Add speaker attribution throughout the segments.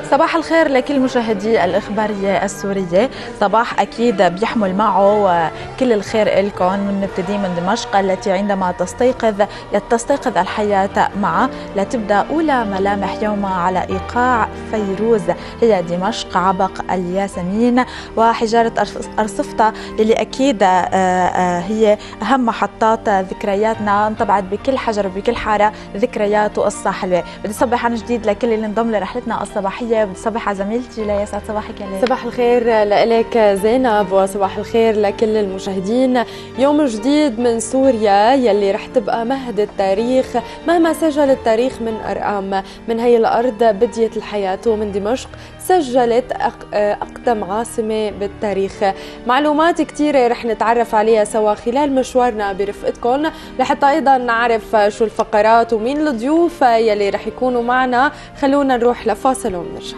Speaker 1: صباح الخير لكل مشاهدي الإخبارية السورية. صباح أكيد بيحمل معه كل الخير لكم. نبتدي من دمشق التي عندما تستيقظ الحياة معه لتبدأ أولى ملامح يومها على إيقاع فيروز. هي دمشق عبق الياسمين وحجارة أرصفتها اللي أكيد هي أهم محطات ذكرياتنا. انطبعت بكل حجر وبكل حارة ذكريات وقصة حلوة. بدي صبح عن جديد لكل اللي انضم لرحلتنا الصباحية. بدي صبح على زميلتي ليا. يسعد صباحك يا ليا.
Speaker 2: صباح الخير لك زينب وصباح الخير لكل المشاهدين. يوم جديد من سوريا يلي رح تبقى مهد التاريخ مهما سجل التاريخ من أرقام. من هي الأرض بديت الحياة ومن دمشق سجلت أقدم عاصمة بالتاريخ. معلومات كتيرة رح نتعرف عليها سوا خلال مشوارنا برفقتكم لحتى أيضا نعرف شو الفقرات ومين الضيوف يلي رح يكونوا معنا. خلونا نروح لفاصل ونرجع.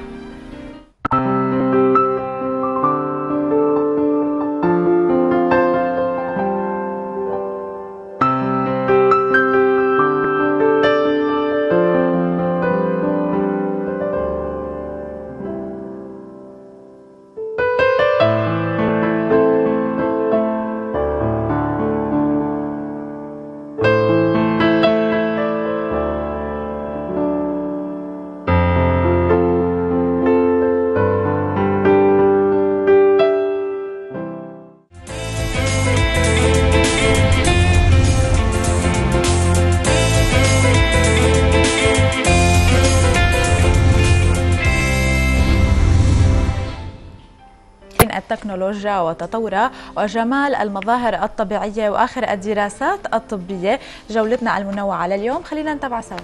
Speaker 1: التكنولوجيا وتطورها وجمال المظاهر الطبيعية وآخر الدراسات الطبية. جولتنا المنوعة لليوم خلينا نتابع سوا.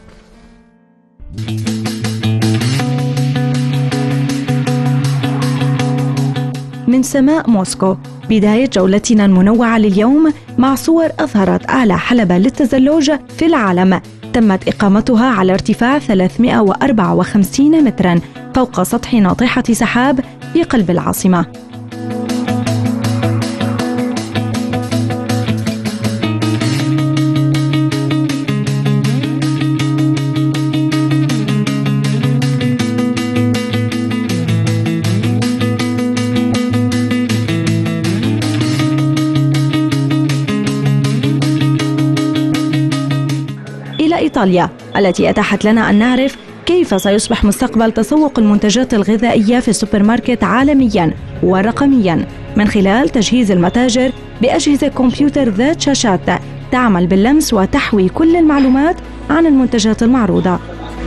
Speaker 3: من سماء موسكو بداية جولتنا المنوعة لليوم مع صور أظهرت أعلى حلبة للتزلج في العالم. تمت إقامتها على ارتفاع 354 متراً فوق سطح ناطحة سحاب في قلب العاصمة. إلى إيطاليا التي أتاحت لنا أن نعرف كيف سيصبح مستقبل تسوق المنتجات الغذائية في السوبر ماركت عالمياً ورقمياً من خلال تجهيز المتاجر بأجهزة كمبيوتر ذات شاشات تعمل باللمس وتحوي كل المعلومات عن المنتجات المعروضة.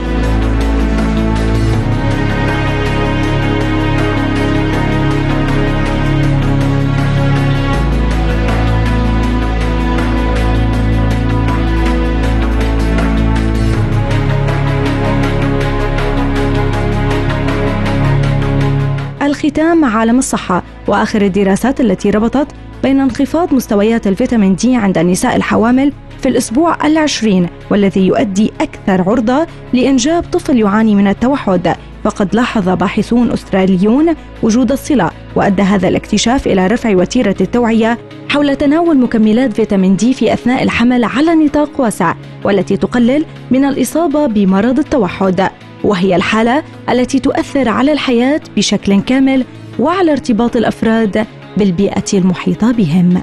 Speaker 3: الختام عالم الصحة وآخر الدراسات التي ربطت بين انخفاض مستويات الفيتامين دي عند النساء الحوامل في الأسبوع 20 والذي يؤدي أكثر عرضة لإنجاب طفل يعاني من التوحد. فقد لاحظ باحثون أستراليون وجود الصلة وأدى هذا الاكتشاف إلى رفع وتيرة التوعية حول تناول مكملات فيتامين دي في أثناء الحمل على نطاق واسع والتي تقلل من الإصابة بمرض التوحد، وهي الحالة التي تؤثر على الحياة بشكل كامل وعلى ارتباط الأفراد بالبيئة المحيطة بهم.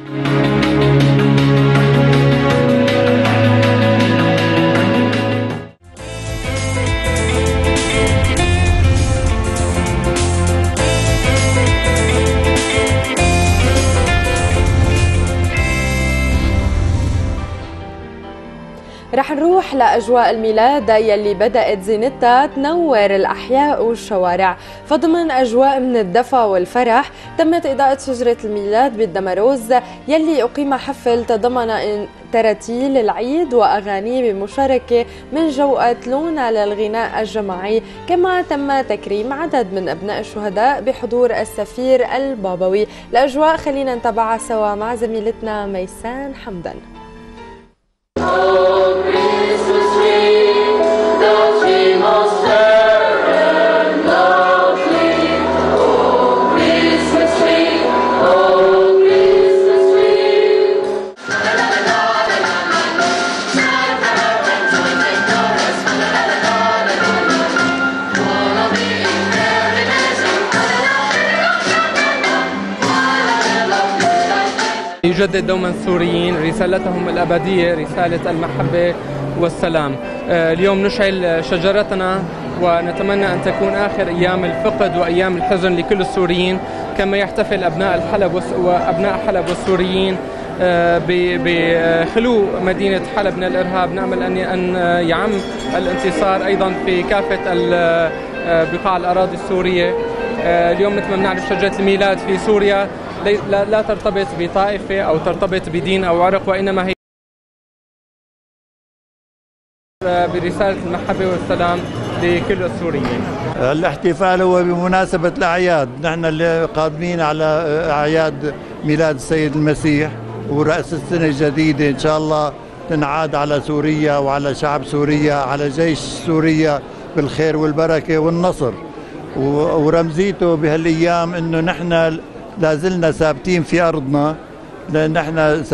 Speaker 2: رح نروح لأجواء الميلاد يلي بدأت زينتها تنور الأحياء والشوارع. فضمن أجواء من الدفى والفرح تمت إضاءة شجرة الميلاد بالدمروز يلي أقيم حفل تضمن تراتيل العيد وأغاني بمشاركة من جوقة لونا للغناء الجماعي. كما تم تكريم عدد من أبناء الشهداء بحضور السفير البابوي. الأجواء خلينا نتابعها سوا مع زميلتنا ميسان حمدان.
Speaker 4: يجدد دوما السوريين رسالتهم الأبدية، رسالة المحبة والسلام. اليوم نشعل شجرتنا ونتمنى أن تكون آخر أيام الفقد وأيام الحزن لكل السوريين، كما يحتفل أبناء حلب والسوريين بخلو مدينة حلب من الإرهاب. نأمل أن يعم الانتصار أيضا في كافة بقاع الأراضي السورية. اليوم مثل ما بنعرف شجرة الميلاد في سوريا لا ترتبط بطائفة أو ترتبط بدين أو عرق، وإنما هي برسالة المحبة والسلام لكل السوريين.
Speaker 5: الاحتفال هو بمناسبة الأعياد، نحن اللي قادمين على أعياد ميلاد السيد المسيح ورأس السنة الجديدة، إن شاء الله تنعاد على سوريا وعلى شعب سوريا، على جيش سوريا بالخير والبركة والنصر. ورمزيته بهالأيام إنه نحن لازلنا ثابتين في أرضنا، لأن نحن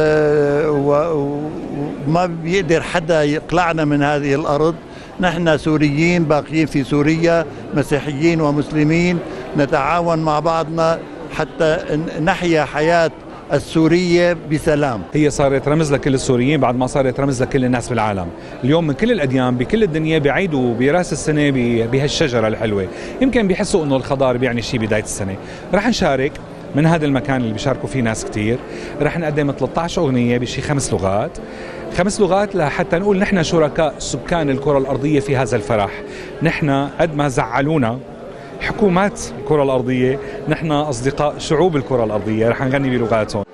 Speaker 5: ما بيقدر حدا يقلعنا من هذه الأرض. نحن سوريين باقيين في سوريا، مسيحيين ومسلمين، نتعاون مع بعضنا حتى نحيا حياة السورية بسلام.
Speaker 6: هي صارت رمز لكل السوريين بعد ما صارت رمز لكل الناس بالعالم. اليوم من كل الأديان بكل الدنيا بيعيدوا براس السنة بهالشجرة الحلوة، يمكن بيحسوا انه الخضار بيعني شيء بداية السنة. رح نشارك من هذا المكان اللي بيشاركوا فيه ناس كتير، رح نقدم 13 أغنية بشي 5 لغات، 5 لغات لحتى نقول نحن شركاء سكان الكرة الأرضية في هذا الفرح. نحن قد ما زعلونا حكومات الكرة الأرضية، نحن أصدقاء شعوب الكرة الأرضية، رح نغني بلغاتهم.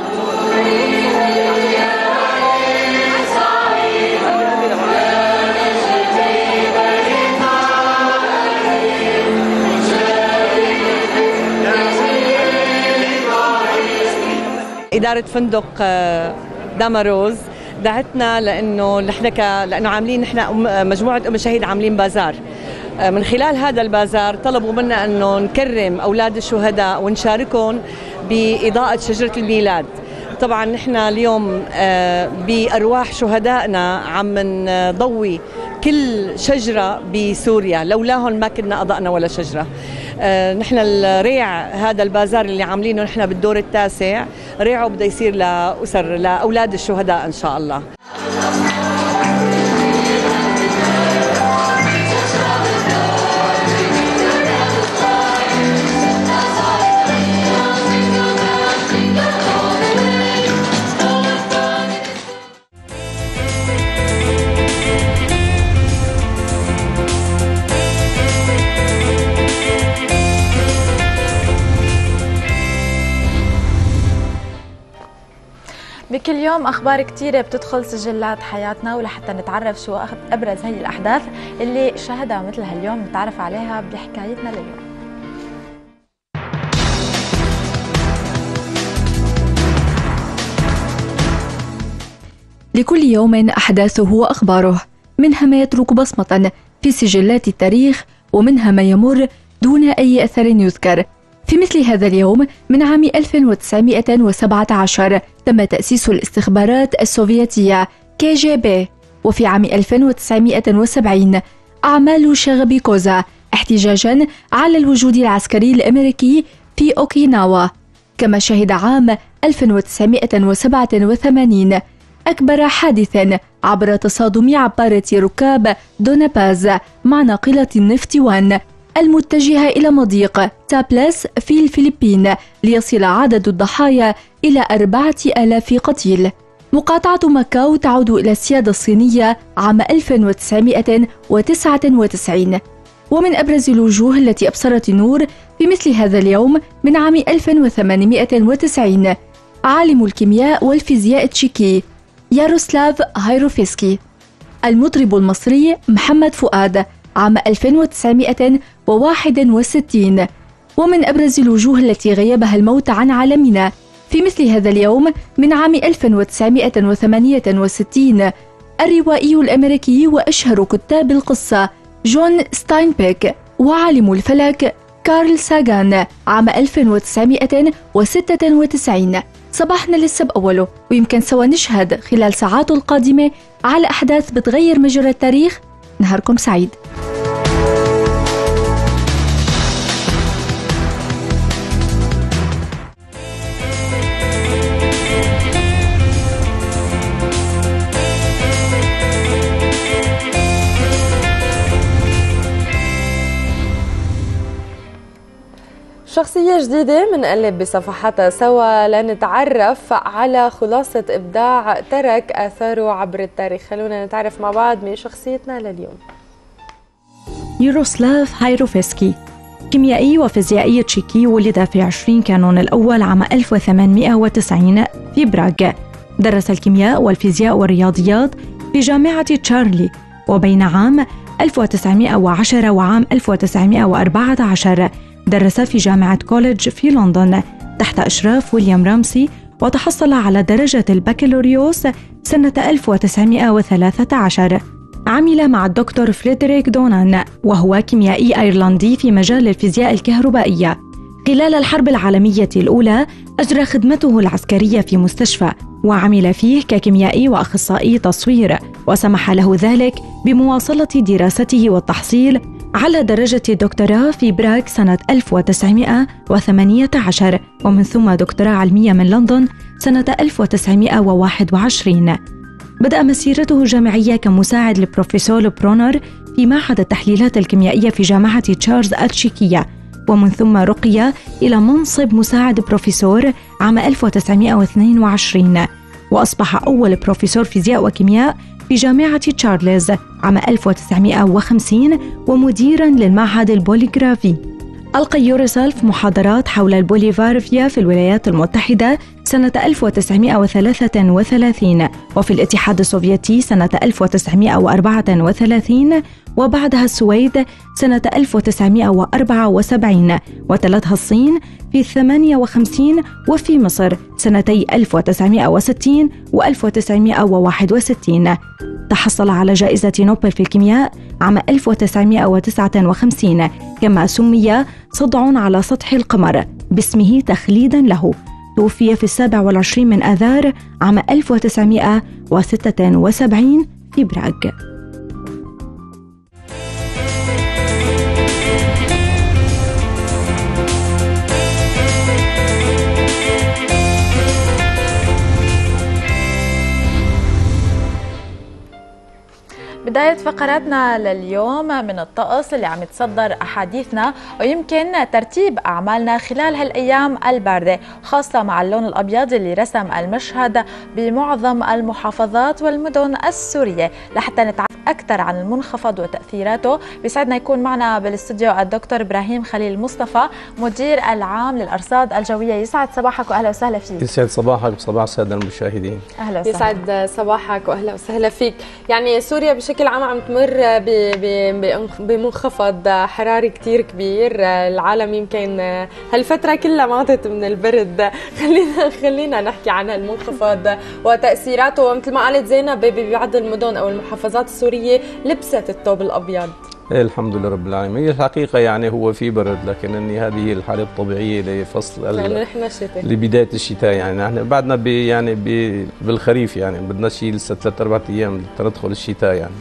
Speaker 7: إدارة فندق داماروز دعتنا لأنه عاملين نحن مجموعة مشاهير عاملين بازار. من خلال هذا البازار طلبوا منا أنه نكرم أولاد الشهداء ونشاركهم بإضاءة شجرة الميلاد. طبعا نحن اليوم بأرواح شهدائنا عم نضوي كل شجرة بسوريا، لولاهم ما كنا أضأنا ولا شجرة. نحن الريع هذا البازار اللي عاملينه نحن بالدور التاسع، ريعه بده يصير لأولاد الشهداء إن شاء الله.
Speaker 1: بكل يوم أخبار كتيرة بتدخل سجلات حياتنا، ولحتى نتعرف شو أبرز هي الأحداث اللي شهدها مثل هاليوم نتعرف عليها بحكايتنا لليوم.
Speaker 3: لكل يوم أحداثه وأخباره، منها ما يترك بصمة في سجلات التاريخ، ومنها ما يمر دون أي أثر يذكر. في مثل هذا اليوم من عام 1917 تم تأسيس الاستخبارات السوفيتية KGB، وفي عام 1970 أعمال شغب كوزا احتجاجا على الوجود العسكري الأمريكي في أوكيناوا. كما شهد عام 1987 أكبر حادث عبر تصادم عبارة ركاب دوناباز مع ناقلة النفط وان المتجهة إلى مضيق تابلس في الفلبين، ليصل عدد الضحايا إلى 4000 قتيل. مقاطعة ماكاو تعود إلى السيادة الصينية عام 1999. ومن أبرز الوجوه التي أبصرت النور في مثل هذا اليوم من عام 1890 عالم الكيمياء والفيزياء التشيكي ياروسلاف هايروفسكي. المطرب المصري محمد فؤاد عام 1961. ومن أبرز الوجوه التي غيبها الموت عن عالمنا في مثل هذا اليوم من عام 1968 الروائي الأمريكي وأشهر كتاب القصة جون ستاينبيك، وعالم الفلك كارل ساغان عام 1996. صباحنا لسه بأوله، ويمكن سوا نشهد خلال ساعات القادمة على أحداث بتغير مجرى التاريخ. نهاركم سعيد.
Speaker 2: شخصية جديدة منقلب بصفحاتها سوا لنتعرف على خلاصة إبداع ترك آثاره عبر التاريخ. خلونا نتعرف مع بعض من شخصيتنا لليوم.
Speaker 3: يوروسلاف هايروفسكي، كيميائي وفيزيائي تشيكي، ولد في 20 كانون الأول عام 1890 في براغ. درس الكيمياء والفيزياء والرياضيات في جامعة تشارلي، وبين عام 1910 وعام 1914 درس في جامعة كوليدج في لندن تحت إشراف ويليام رامسي، وتحصل على درجة البكالوريوس سنة 1913. عمل مع الدكتور فريدريك دونان، وهو كيميائي أيرلندي في مجال الفيزياء الكهربائية. خلال الحرب العالمية الأولى أجرى خدمته العسكرية في مستشفى، وعمل فيه ككيميائي وأخصائي تصوير، وسمح له ذلك بمواصلة دراسته والتحصيل على درجة الدكتوراه في براغ سنة 1918، ومن ثم دكتوراه علمية من لندن سنة 1921. بدأ مسيرته الجامعية كمساعد لبروفيسور برونر في معهد التحليلات الكيميائية في جامعة تشارلز التشيكية، ومن ثم رقي إلى منصب مساعد بروفيسور عام 1922، وأصبح أول بروفيسور فيزياء وكيمياء في جامعة تشارلز عام 1950 ومديراً للمعهد البوليغرافي. ألقى يوروسلاف محاضرات حول البوليفارفيا في الولايات المتحدة سنة 1933، وفي الاتحاد السوفيتي سنة 1934، وبعدها السويد سنة 1974، وتلتها الصين في 58، وفي مصر سنتي 1960 و1961. تحصل على جائزة نوبل في الكيمياء عام 1959، كما سمي صدع على سطح القمر باسمه تخليداً له. توفي في 27 من آذار عام 1976 في براغ.
Speaker 1: بداية فقراتنا لليوم من الطقس اللي عم يتصدر أحاديثنا، ويمكن ترتيب أعمالنا خلال هالأيام الباردة، خاصة مع اللون الأبيض اللي رسم المشهد بمعظم المحافظات والمدن السورية. لحتى نتعرف أكثر عن المنخفض وتأثيراته بيسعدنا يكون معنا بالاستوديو الدكتور إبراهيم خليل مصطفى، مدير العام للأرصاد الجوية. يسعد صباحك وأهلا وسهلا فيك.
Speaker 8: يسعد صباحك وصباح السادة المشاهدين.
Speaker 2: أهلا وسهلا. يسعد صباحك وأهلا وسهلا فيك. يعني سوريا بشكل عام عم تمر بمنخفض حراري كتير كبير. العالم يمكن هالفترة كلها ماتت من البرد. خلينا نحكي عن المنخفض وتأثيراته، ومثل ما قالت زينب ببعض المدن أو المحافظات السورية لبست الثوب الأبيض.
Speaker 8: الحمد لله رب العالمين. هي الحقيقة يعني هو في برد، لكن هذه هي الحالة الطبيعية لفصل لبداية الشتاء. يعني نحن بعدنا يعني بالخريف، يعني بدنا شيء لسه 3-4 أيام لندخل الشتاء. يعني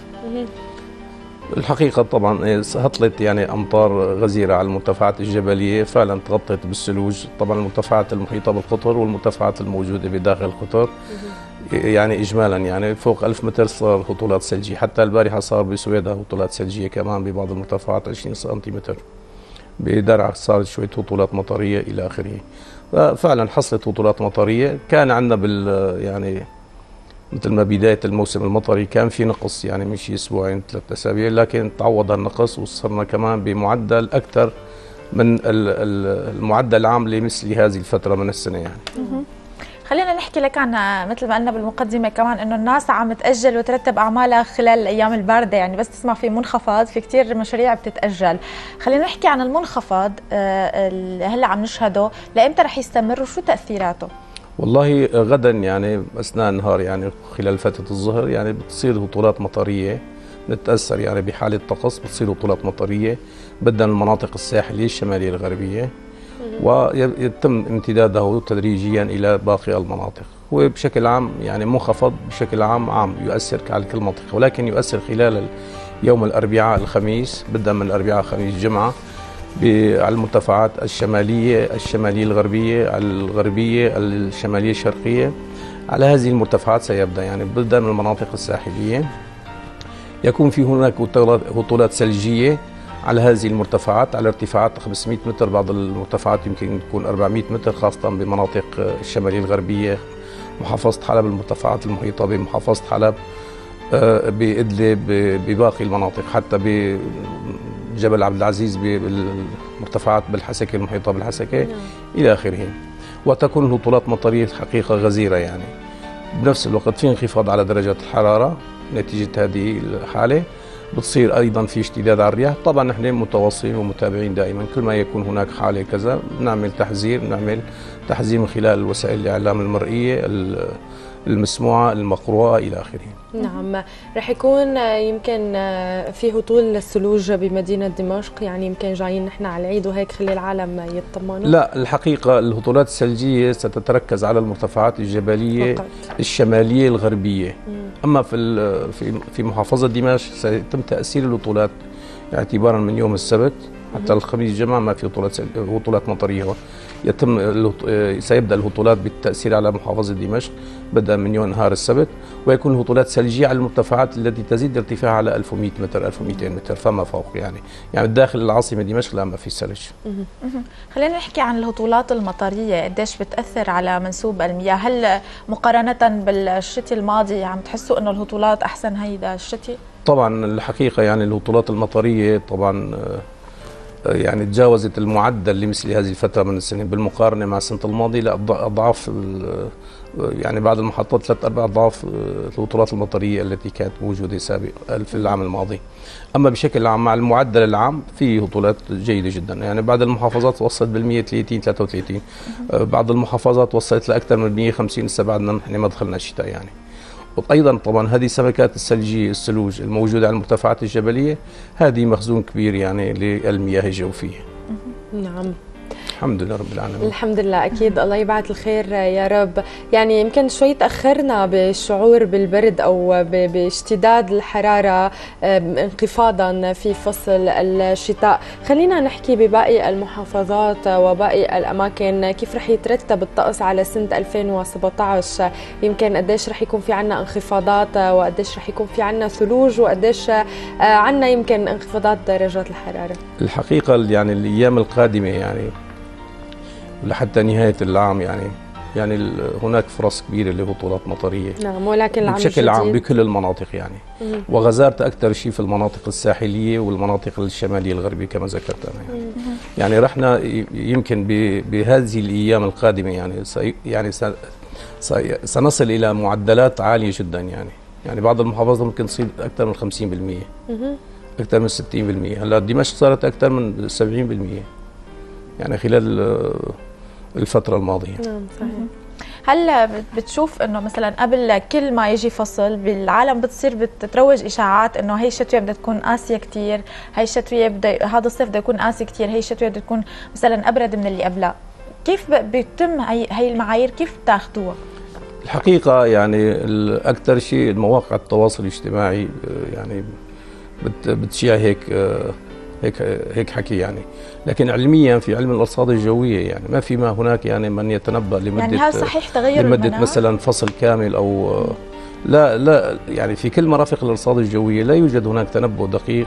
Speaker 8: الحقيقة طبعا هطلت يعني أمطار غزيرة على المرتفعات الجبلية، فعلا تغطت بالثلوج. طبعا المرتفعات المحيطة بالقطر والمرتفعات الموجودة بداخل القطر يعني إجمالا يعني فوق 1000 متر صار هطولات ثلجية. حتى البارحة صار بسويدها هطولات ثلجية كمان ببعض المرتفعات 20 سنتيمتر. بدرعا صارت شوية هطولات مطرية إلى آخره. ففعلا حصلت هطولات مطرية. كان عندنا يعني مثل ما بداية الموسم المطري كان في نقص، يعني مش أسبوعين 3 أسابيع، لكن تعوض النقص وصرنا كمان بمعدل أكثر من المعدل العام لمثل هذه الفترة من السنة. يعني
Speaker 1: خلينا نحكي لك عن مثل ما قلنا بالمقدمة كمان انه الناس عم تأجل وترتب اعمالها خلال الايام الباردة. يعني بس تسمع في منخفض، في كتير مشاريع بتتأجل. خلينا نحكي عن المنخفض اللي هلا عم نشهده، لامتى رح يستمر وشو تأثيراته؟
Speaker 8: والله غدا يعني اثناء النهار، يعني خلال فترة الظهر يعني بتصير هطولات مطرية، نتأثر يعني بحالة طقس، بتصير هطولات مطرية بدنا المناطق الساحلية الشمالية الغربية، ويتم امتداده تدريجيا إلى باقي المناطق. وبشكل عام يعني منخفض بشكل عام يؤثر على كل منطقة، ولكن يؤثر خلال يوم الأربعاء الخميس، بدءا من الأربعاء خميس جمعة على المرتفعات الشمالية الغربية، الغربية الشمالية الشرقية. على هذه المرتفعات سيبدأ يعني بدءا من المناطق الساحلية يكون في هناك هطولات ثلجية على هذه المرتفعات، على ارتفاعات 500 متر، بعض المرتفعات يمكن تكون 400 متر، خاصة بمناطق الشمالية الغربية، محافظة حلب، المرتفعات المحيطة بمحافظة حلب، بإدلب، بباقي المناطق، حتى بجبل عبد العزيز، بالمرتفعات بالحسكة المحيطة بالحسكة إلى آخره. وتكون الهطولات مطرية الحقيقة غزيرة يعني. بنفس الوقت في انخفاض على درجات الحرارة نتيجة هذه الحالة، بتصير أيضا في اشتداد على الرياح. طبعا نحن متواصلين ومتابعين دائما، كل ما يكون هناك حالة كذا نعمل تحذير من خلال وسائل الإعلام المرئية المسموعة المقروءة إلى آخره.
Speaker 2: نعم. رح يكون يمكن في هطول الثلوج بمدينة دمشق، يعني يمكن جايين نحن على العيد وهيك خلي العالم يطمنوا؟
Speaker 8: لا، الحقيقة الهطولات الثلجية ستتركز على المرتفعات الجبلية فقط. الشمالية الغربية. أما في محافظة دمشق سيتم تأثير الهطولات اعتبارا من يوم السبت حتى الخميس الجمعة، ما في هطولات مطرية. سيبدأ الهطولات بالتأثير على محافظة دمشق بدءا من يوم نهار السبت، ويكون الهطولات ثلجية على المرتفعات التي تزيد ارتفاعها على 1100 متر 1200 متر فما فوق يعني داخل العاصمة دمشق لا ما في ثلج.
Speaker 1: خلينا نحكي عن الهطولات المطرية، قديش بتأثر على منسوب المياه؟ هل مقارنة بالشتي الماضي عم تحسوا انه الهطولات احسن هيدا الشتي؟ طبعا
Speaker 8: الحقيقة يعني الهطولات المطرية طبعا يعني تجاوزت المعدل لمثل هذه الفترة من السنة بالمقارنة مع السنة الماضية لأضعاف، يعني بعض المحطات 3-4 أضعاف الهطولات المطرية التي كانت موجودة سابقا في العام الماضي. أما بشكل عام مع المعدل العام في هطولات جيدة جدا، يعني بعض المحافظات وصلت بال130-133، بعض المحافظات وصلت لأكثر من 150 لسه بعدنا نحن ما دخلنا الشتاء يعني. وأيضا طبعا هذه السمكات الثلجية الثلوج الموجودة على المرتفعات الجبلية هذه مخزون كبير يعني للمياه الجوفية.
Speaker 2: نعم.
Speaker 8: الحمد لله رب العالمين.
Speaker 2: الحمد لله، أكيد الله يبعث الخير يا رب. يعني يمكن شوي تأخرنا بالشعور بالبرد أو باشتداد الحرارة انخفاضا في فصل الشتاء. خلينا نحكي بباقي المحافظات وباقي الأماكن، كيف رح يترتب الطقس على سنة 2017؟ يمكن قديش رح يكون في عنا انخفاضات وقديش رح يكون في عنا ثلوج وقديش عنا يمكن انخفاضات درجات الحرارة؟
Speaker 8: الحقيقة يعني الأيام القادمة يعني لحتى نهاية العام يعني هناك فرص كبيرة لهطولات مطرية.
Speaker 2: نعم، ولكن
Speaker 8: بشكل عام بكل المناطق يعني. وغزارة أكثر شيء في المناطق الساحلية والمناطق الشمالية الغربية كما ذكرت أنا يعني رحنا يمكن بهذه الأيام القادمة يعني سنصل إلى معدلات عالية جدا يعني بعض المحافظات ممكن تصير أكثر من 50%، أكثر من 60%. هلا دمشق صارت أكثر من 70% يعني خلال الفترة الماضية.
Speaker 2: نعم صحيح.
Speaker 1: هل بتشوف انه مثلا قبل كل ما يجي فصل بالعالم بتروج اشاعات انه هي الشتويه بدها تكون قاسيه كثير، هي الشتويه هذا الصيف بده يكون قاسي كثير، هي الشتويه بدها تكون مثلا ابرد من اللي قبلها؟ كيف بيتم هي المعايير، كيف بتاخذوها؟
Speaker 8: الحقيقة يعني أكثر شيء مواقع التواصل الاجتماعي يعني بتشيع هيك حكي يعني، لكن علميا في علم الارصاد الجويه يعني ما في ما هناك يعني من يتنبأ لمده
Speaker 1: يعني هل صحيح تغير
Speaker 8: لمده مثلا فصل كامل او لا يعني في كل مرافق الارصاد الجويه لا يوجد هناك تنبؤ دقيق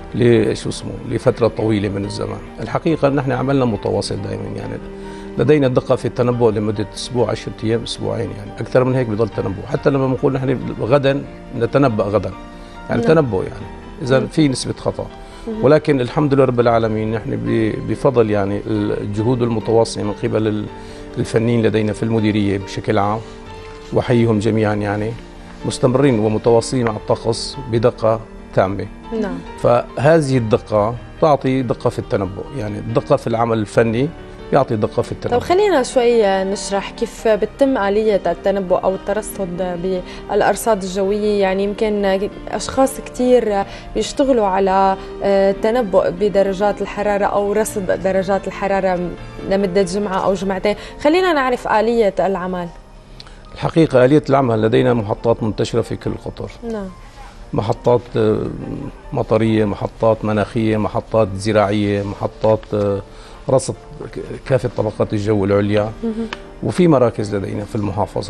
Speaker 8: لفتره طويله من الزمان. الحقيقه نحن عملنا متواصل دائما يعني لدينا دقه في التنبؤ لمده اسبوع 10 ايام اسبوعين يعني اكثر من هيك بضل تنبؤ، حتى لما بنقول نحن غدا نتنبأ غدا يعني تنبؤ يعني اذا في نسبه خطا. ولكن الحمد لله رب العالمين نحن بفضل يعني الجهود المتواصله من قبل الفنيين لدينا في المديريه بشكل عام وحيهم جميعا يعني مستمرين ومتواصلين مع الطقس بدقه تامه.
Speaker 2: نعم.
Speaker 8: فهذه الدقه تعطي دقه في التنبؤ، يعني الدقه في العمل الفني يعطي دقه في التنبؤ.
Speaker 2: طب خلينا شوي نشرح كيف بتتم آلية التنبؤ أو الترصد بالأرصاد الجوية. يعني يمكن أشخاص كتير بيشتغلوا على تنبؤ بدرجات الحرارة أو رصد درجات الحرارة لمدة جمعة أو جمعتين. خلينا نعرف آلية العمل.
Speaker 8: الحقيقة آلية العمل لدينا محطات منتشرة في كل القطر.
Speaker 2: نعم.
Speaker 8: محطات مطرية، محطات مناخية، محطات زراعية، محطات رصد كافة طبقات الجو العليا، وفي مراكز لدينا في المحافظات.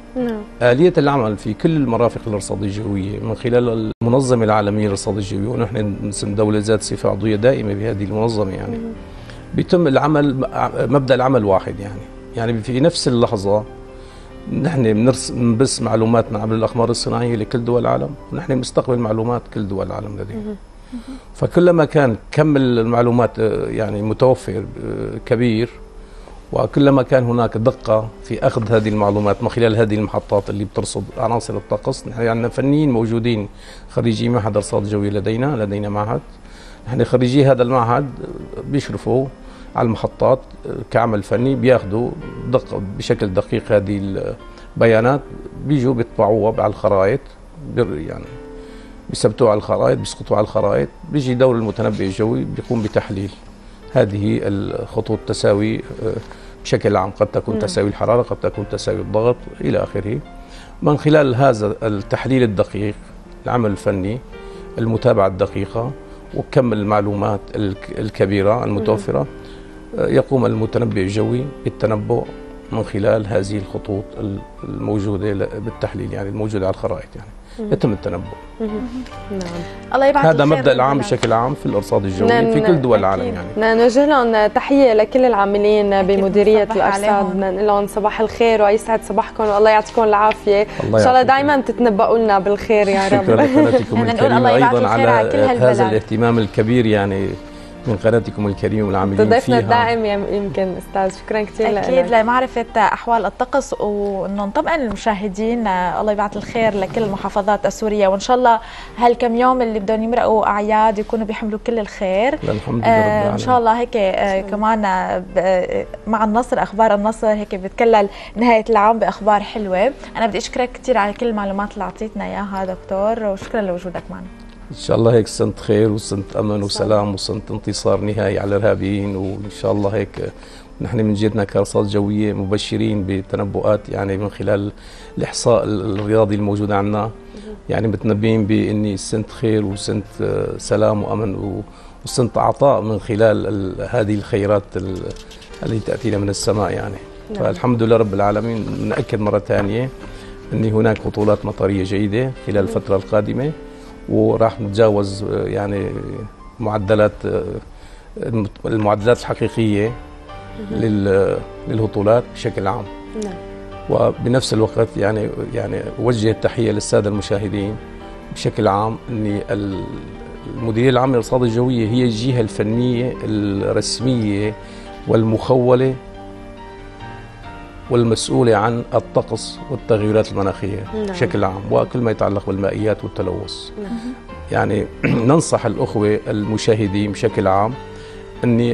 Speaker 8: آلية العمل في كل المرافق الأرصاد الجوية من خلال المنظمة العالمية للأرصاد الجوية، ونحن نسم دولة ذات صفة عضوية دائمة بهذه المنظمة يعني. بيتم العمل مبدأ العمل واحد يعني في نفس اللحظة نحن بنبث معلوماتنا عبر الأقمار الصناعية لكل دول العالم، ونحن بنستقبل معلومات كل دول العالم لديهم. فكلما كان كم المعلومات يعني متوفر كبير، وكلما كان هناك دقة في أخذ هذه المعلومات من خلال هذه المحطات اللي بترصد عناصر الطقس. نحن عندنا فنيين موجودين خريجي معهد الأرصاد الجوية لدينا معهد. نحن خريجي هذا المعهد بيشرفوا على المحطات كعمل فني، بياخذوا بشكل دقيق هذه البيانات، بيجوا بيطبعوها على الخرائط، يعني بيثبتوها على الخرائط، بيسقطوها على الخرائط، بيجي دور المتنبئ الجوي بيقوم بتحليل هذه الخطوط تساوي بشكل عام، قد تكون تساوي الحرارة، قد تكون تساوي الضغط إلى آخره. من خلال هذا التحليل الدقيق، العمل الفني، المتابعة الدقيقة، وكم المعلومات الكبيرة المتوفرة، يقوم المتنبئ الجوي بالتنبؤ من خلال هذه الخطوط الموجودة بالتحليل، يعني الموجودة على الخرائط، يعني يتم التنبؤ.
Speaker 1: الله يبعث
Speaker 8: هذا مبدأ العام بشكل عام في الأرصاد الجوي في كل دول العالم. يعني
Speaker 2: نوجه لهم تحية لكل العاملين بمديرية الأرصاد، نقول لهم صباح الخير ويسعد صباحكم والله يعطيكم العافية. إن شاء الله دائما تتنبؤوا لنا بالخير يا رب.
Speaker 8: شكرا لقناتكم الكريمة أيضا على هذا الاهتمام الكبير يعني من قناتكم الكريمة والعاملين فيها.
Speaker 2: ضيفنا الدائم يمكن أستاذ، شكرا كثير لك.
Speaker 1: أكيد لمعرفة أحوال الطقس، وإنه نطمئن المشاهدين. الله يبعث الخير لكل المحافظات السورية، وإن شاء الله هالكم يوم اللي بدهم يمرقوا أعياد يكونوا بيحملوا كل الخير.
Speaker 8: الحمد لله رب العالمين.
Speaker 1: إن شاء الله هيك كمان مع النصر، أخبار النصر هيك بتكلل نهاية العام بأخبار حلوة. أنا بدي أشكرك كثير على كل المعلومات اللي أعطيتنا إياها دكتور، وشكرا لوجودك معنا.
Speaker 8: إن شاء الله هيك سنة خير وسنة أمن وسلام وسنة انتصار نهائي على الإرهابيين، وإن شاء الله هيك نحن من جهتنا كأرصاد جوية مبشرين بتنبؤات يعني من خلال الإحصاء الرياضي الموجود عندنا، يعني متنبئين بإني سنة خير وسنة سلام وأمن وسنة عطاء من خلال هذه الخيرات التي تأتينا من السماء يعني. فالحمد لله رب العالمين. نأكد مرة ثانية أن هناك هطولات مطرية جيدة خلال الفترة القادمة، وراح نتجاوز يعني المعدلات الحقيقية للهطولات بشكل عام. وبنفس الوقت يعني أوجه التحية للسادة المشاهدين بشكل عام أن المديرية العامة للأرصاد الجوية هي الجهة الفنية الرسمية والمخولة والمسؤولة عن الطقس والتغيرات المناخية بشكل عام، وكل ما يتعلق بالمائيات والتلوث. يعني ننصح الأخوة المشاهدين بشكل عام أن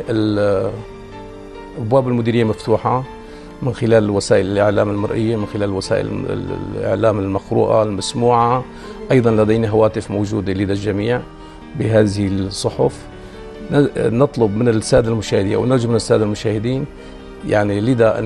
Speaker 8: أبواب المديرية مفتوحة من خلال وسائل الإعلام المرئية، من خلال وسائل الإعلام المقروءة المسموعة. أيضا لدينا هواتف موجودة لدى الجميع بهذه الصحف. نطلب من السادة المشاهدين أو نرجو من السادة المشاهدين يعني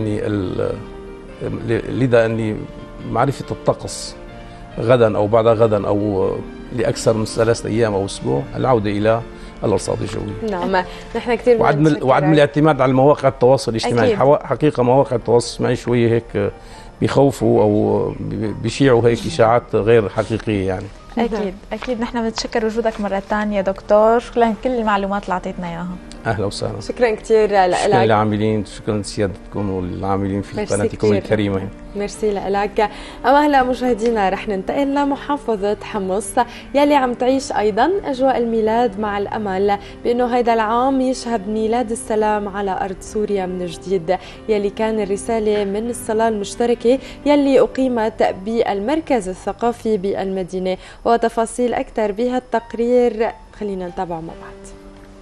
Speaker 8: لذا أني معرفة الطقس غدا أو بعد غدا أو لأكثر من 3 أيام أو أسبوع العودة إلى الأرصاد الجوية.
Speaker 2: نعم، نحن كثير
Speaker 8: وعدم الاعتماد على مواقع التواصل الاجتماعي. حقيقة مواقع التواصل الاجتماعي شوية هيك بيخوفوا أو بيشيعوا هيك إشاعات غير حقيقية يعني.
Speaker 1: أكيد نحن بنتشكر وجودك مرة ثانية دكتور، شكرا كل المعلومات اللي أعطيتنا إياها.
Speaker 8: أهلا وسهلا.
Speaker 2: شكرا كثير لك.
Speaker 8: شكرا للعاملين، شكرا لسيادتكم والعاملين في قناتكم الكريمة.
Speaker 2: ميرسي لك. أما هلا مشاهدينا رح ننتقل لمحافظة حمص يلي عم تعيش أيضا أجواء الميلاد، مع الأمل بأنه هيدا العام يشهد ميلاد السلام على أرض سوريا من جديد، يلي كان الرسالة من الصلاة المشتركة يلي أقيمت بالمركز الثقافي بالمدينة. وتفاصيل أكثر بها التقرير خلينا نتابعه مع بعض.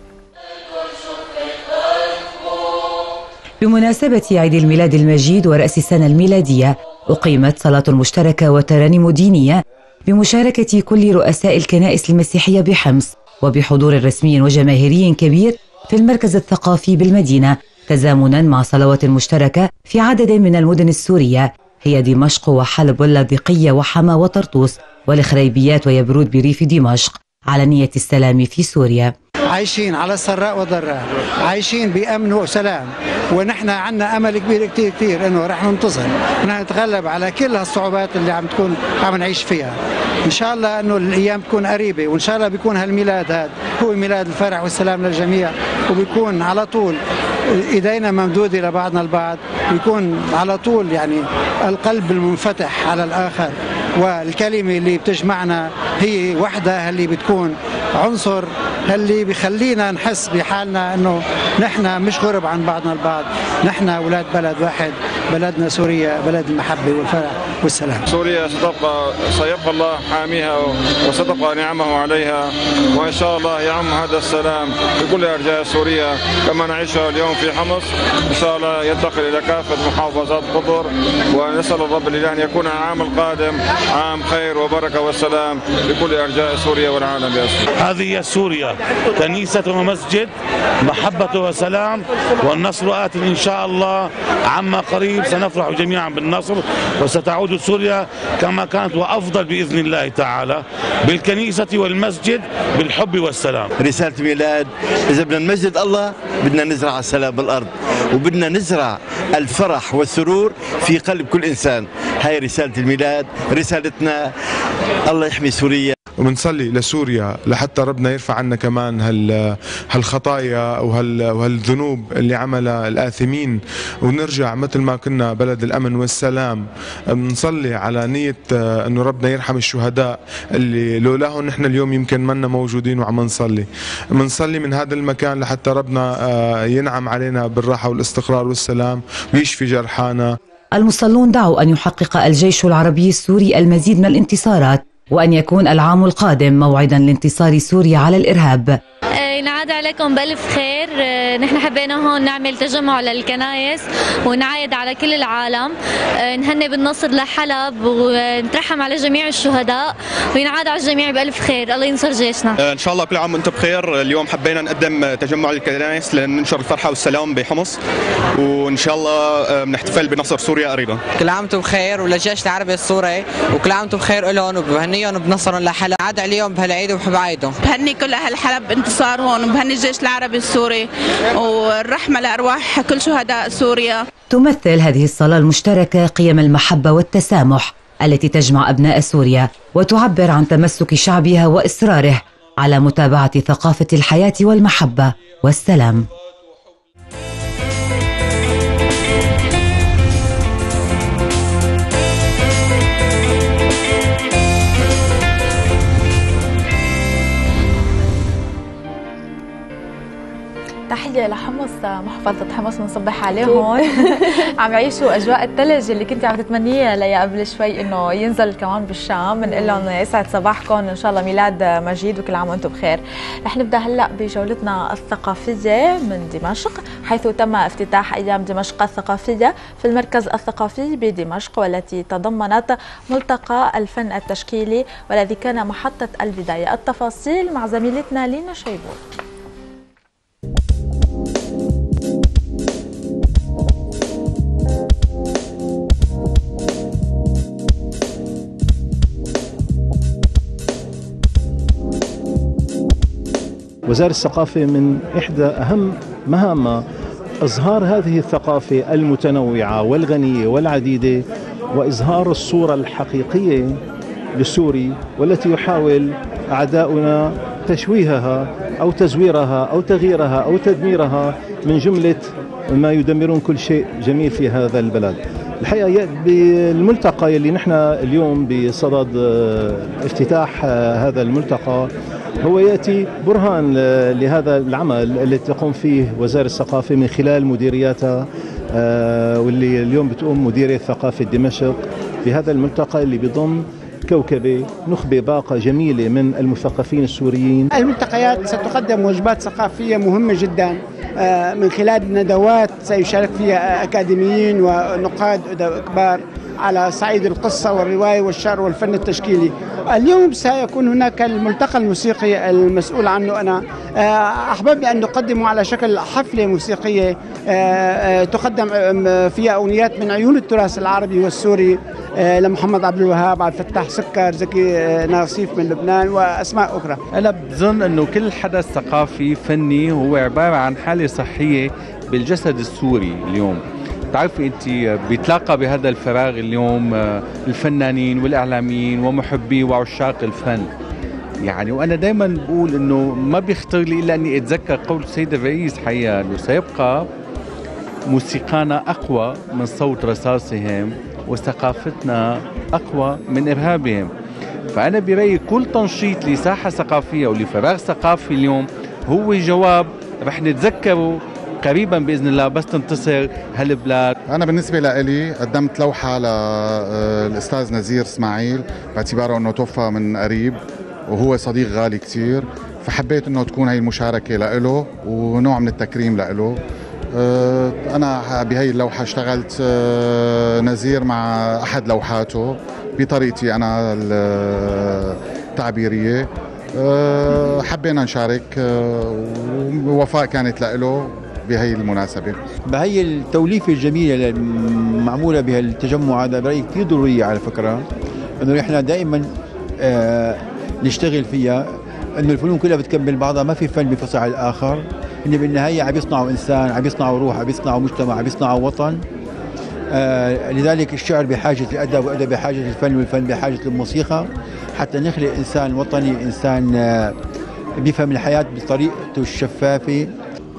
Speaker 9: بمناسبة عيد الميلاد المجيد ورأس السنة الميلادية أقيمت صلاة مشتركة وترانيم دينية بمشاركة كل رؤساء الكنائس المسيحية بحمص، وبحضور رسمي وجماهيري كبير في المركز الثقافي بالمدينة، تزامنا مع صلوات مشتركة في عدد من المدن السورية هي دمشق وحلب واللاذقية وحما وطرطوس والخريبيات ويبرود بريف دمشق على نية السلام في سوريا.
Speaker 10: عايشين على السراء والضراء، عايشين بأمن وسلام، ونحن عندنا أمل كبير كتير كتير إنه رح ننتصر ونحن نتغلب على كل هالصعوبات اللي عم نعيش فيها. إن شاء الله إنه الأيام تكون قريبة، وإن شاء الله بيكون هالميلاد هذا هو ميلاد الفرح والسلام للجميع، وبيكون على طول ايدينا ممدوده لبعضنا البعض، ويكون على طول يعني القلب المنفتح على الاخر، والكلمه اللي بتجمعنا هي وحده اللي بتكون عنصر اللي بيخلينا نحس بحالنا انه نحن مش غرب عن بعضنا البعض، نحن اولاد بلد واحد، بلدنا سوريا، بلد المحبه والفرح والسلام.
Speaker 11: سوريا سيبقى الله حاميها وستبقى نعمه عليها، وان شاء الله يعم هذا السلام في كل ارجاء سوريا كما نعيشه اليوم في حمص، ان شاء الله ينتقل الى كافه محافظات قطر، ونسال الرب الاله ان يكون العام القادم عام خير وبركه والسلام لكل ارجاء سوريا والعالم باسم.
Speaker 12: هذه هي سوريا، كنيسه ومسجد، محبه وسلام، والنصر آت ان شاء الله عما قريب، سنفرح جميعا بالنصر، وستعود سوريا كما كانت وافضل باذن الله تعالى، بالكنيسه والمسجد، بالحب والسلام.
Speaker 13: رساله ميلاد، اذا بدنا نمجد الله بدنا نزرع السلام بالارض، وبدنا نزرع الفرح والسرور في قلب كل انسان. هاي رساله الميلاد، رسالتنا. الله يحمي سوريا.
Speaker 14: وبنصلي لسوريا لحتى ربنا يرفع عنا كمان هالخطايا وهالذنوب اللي عملها الآثمين، ونرجع مثل ما كنا بلد الأمن والسلام. بنصلي على نية أنه ربنا يرحم الشهداء اللي لولاهم نحن اليوم يمكن منا موجودين وعم نصلي. بنصلي من هذا المكان لحتى ربنا ينعم علينا بالراحة والاستقرار والسلام ويشفي جرحانا.
Speaker 9: المصلون دعوا أن يحقق الجيش العربي السوري المزيد من الانتصارات، وأن يكون العام القادم موعدا لانتصار سوريا على الإرهاب.
Speaker 15: ينعاد عليكم بألف خير. نحن حبينا هون نعمل تجمع للكنائس ونعايد على كل العالم، نهني بالنصر لحلب ونترحم على جميع الشهداء، وينعاد على الجميع بألف خير. الله ينصر جيشنا.
Speaker 16: إن شاء الله كل عام وأنتم بخير. اليوم حبينا نقدم تجمع للكنائس لننشر الفرحة والسلام بحمص، وإن شاء الله بنحتفل بنصر سوريا قريبا.
Speaker 17: كل عام وأنتم بخير وللجيش العربي السوري، وكل عام وأنتم بخير لهم، وبهنيهم بنصرهم لحلب. عاد عليهم بهالعيد وبحب عيدهم.
Speaker 18: بهني كل أهل حلب بانتصارهم، وبهني الجيش العربي السوري، والرحمة لأرواح كل شهداء سوريا.
Speaker 9: تمثل هذه الصلاة المشتركة قيم المحبة والتسامح التي تجمع أبناء سوريا، وتعبر عن تمسك شعبها وإصراره على متابعة ثقافة الحياة والمحبة والسلام.
Speaker 1: تحية لحمص، محافظة حمص، بنصبح عليهم. عم يعيشوا أجواء الثلج اللي كنت عم تتمنيه ليا قبل شوي إنه ينزل كمان بالشام. بنقول لهم يسعد صباحكم، إن شاء الله ميلاد مجيد وكل عام وأنتم بخير. رح نبدأ هلأ بجولتنا الثقافية من دمشق، حيث تم افتتاح أيام دمشق الثقافية في المركز الثقافي بدمشق، والتي تضمنت ملتقى الفن التشكيلي والذي كان محطة البداية. التفاصيل مع زميلتنا لينا شيبون.
Speaker 19: وزارة الثقافة من إحدى أهم مهامها إظهار هذه الثقافة المتنوعة والغنية والعديدة، وإظهار الصورة الحقيقية للسوري، والتي يحاول أعداؤنا تشويهها أو تزويرها أو تغييرها أو تدميرها من جملة ما يدمرون كل شيء جميل في هذا البلد. الحقيقة بالملتقى اللي نحن اليوم بصدد افتتاح هذا الملتقى هو يأتي برهان لهذا العمل الذي تقوم فيه وزارة الثقافة من خلال مديرياتها، واللي اليوم بتقوم مديرية ثقافة دمشق في هذا الملتقى اللي بيضم كوكبة نخبة باقة جميلة من المثقفين السوريين.
Speaker 20: الملتقيات ستقدم وجبات ثقافية مهمة جدا من خلال ندوات سيشارك فيها أكاديميين ونقاد كبار، على صعيد القصة والرواية والشعر والفن التشكيلي. اليوم سيكون هناك الملتقى الموسيقي المسؤول عنه أنا. أحببت أن نقدم على شكل حفلة موسيقية تقدم فيها أغنيات من عيون التراث العربي والسوري لمحمد عبد الوهاب، عبد الفتاح سكر، زكي ناصيف من لبنان وأسماء أخرى.
Speaker 21: أنا بظن أنه كل حدث ثقافي فني هو عبارة عن حالة صحية بالجسد السوري. اليوم تعرفي أنت بيتلاقى بهذا الفراغ اليوم الفنانين والإعلاميين ومحبي وعشاق الفن يعني. وأنا دايما بقول أنه ما بيخطر لي إلا أني أتذكر قول السيد الرئيس حقيقة أنه سيبقى موسيقانا أقوى من صوت رصاصهم وثقافتنا أقوى من إرهابهم. فأنا برأيي كل تنشيط لساحة ثقافية ولفراغ ثقافي اليوم هو جواب رح نتذكره قريبا بإذن الله بس تنتصر هالبلاد.
Speaker 22: أنا بالنسبة لي قدمت لوحة للأستاذ نزير إسماعيل باعتباره أنه توفى من قريب وهو صديق غالي كتير، فحبيت أنه تكون هاي المشاركة له ونوع من التكريم له. أنا بهاي اللوحة اشتغلت نزير مع أحد لوحاته بطريقتي أنا التعبيرية. حبينا نشارك ووفاء كانت له بهي المناسبة.
Speaker 23: بهي التوليفة الجميلة المعمولة بها التجمع هذا برأيي كثير ضرورية على فكرة، إنه نحن دائما نشتغل فيها، إنه الفنون كلها بتكمل بعضها، ما في فن بفصل على الآخر، إنه بالنهاية عم يصنعوا إنسان، عم يصنعوا روح، عم يصنعوا مجتمع، عم يصنعوا وطن. لذلك الشعر بحاجة للأدب والأدب بحاجة للفن والفن بحاجة للموسيقى حتى نخلق إنسان وطني، إنسان بيفهم الحياة بطريقته الشفافة.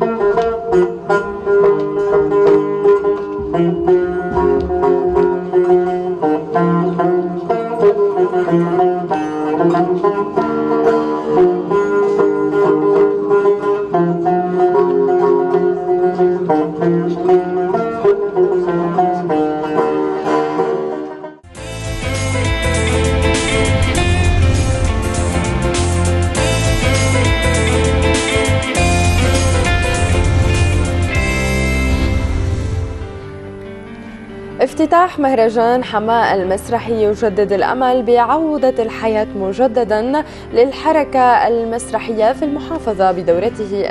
Speaker 2: افتتاح مهرجان حماة المسرحي يجدد الأمل بعودة الحياة مجددا للحركة المسرحية في المحافظة بدورته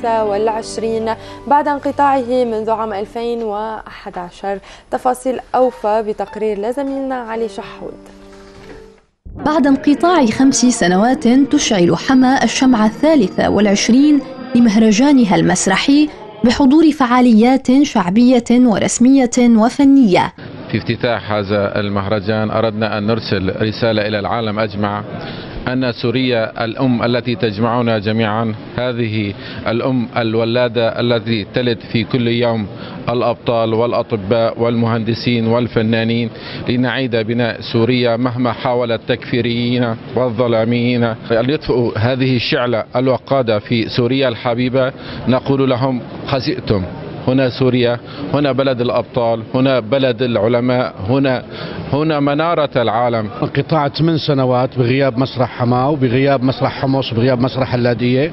Speaker 2: 23 بعد انقطاعه منذ عام 2011. تفاصيل أوفى بتقرير لزميلنا علي شحود.
Speaker 24: بعد انقطاع 5 سنوات تشعل حماة الشمعة 23 لمهرجانها المسرحي بحضور فعاليات شعبية ورسمية وفنية.
Speaker 25: في افتتاح هذا المهرجان أردنا أن نرسل رسالة إلى العالم أجمع أن سوريا الأم التي تجمعنا جميعا، هذه الأم الولادة التي تلد في كل يوم الأبطال والأطباء والمهندسين والفنانين لنعيد بناء سوريا مهما حاول التكفيريين والظلاميين أن يطفئوا هذه الشعلة الوقادة في سوريا الحبيبة. نقول لهم خسئتم، هنا سوريا، هنا بلد الأبطال، هنا بلد العلماء، هنا منارة العالم.
Speaker 26: انقطاع 8 سنوات بغياب مسرح حماة وبغياب مسرح حمص وبغياب مسرح اللادية.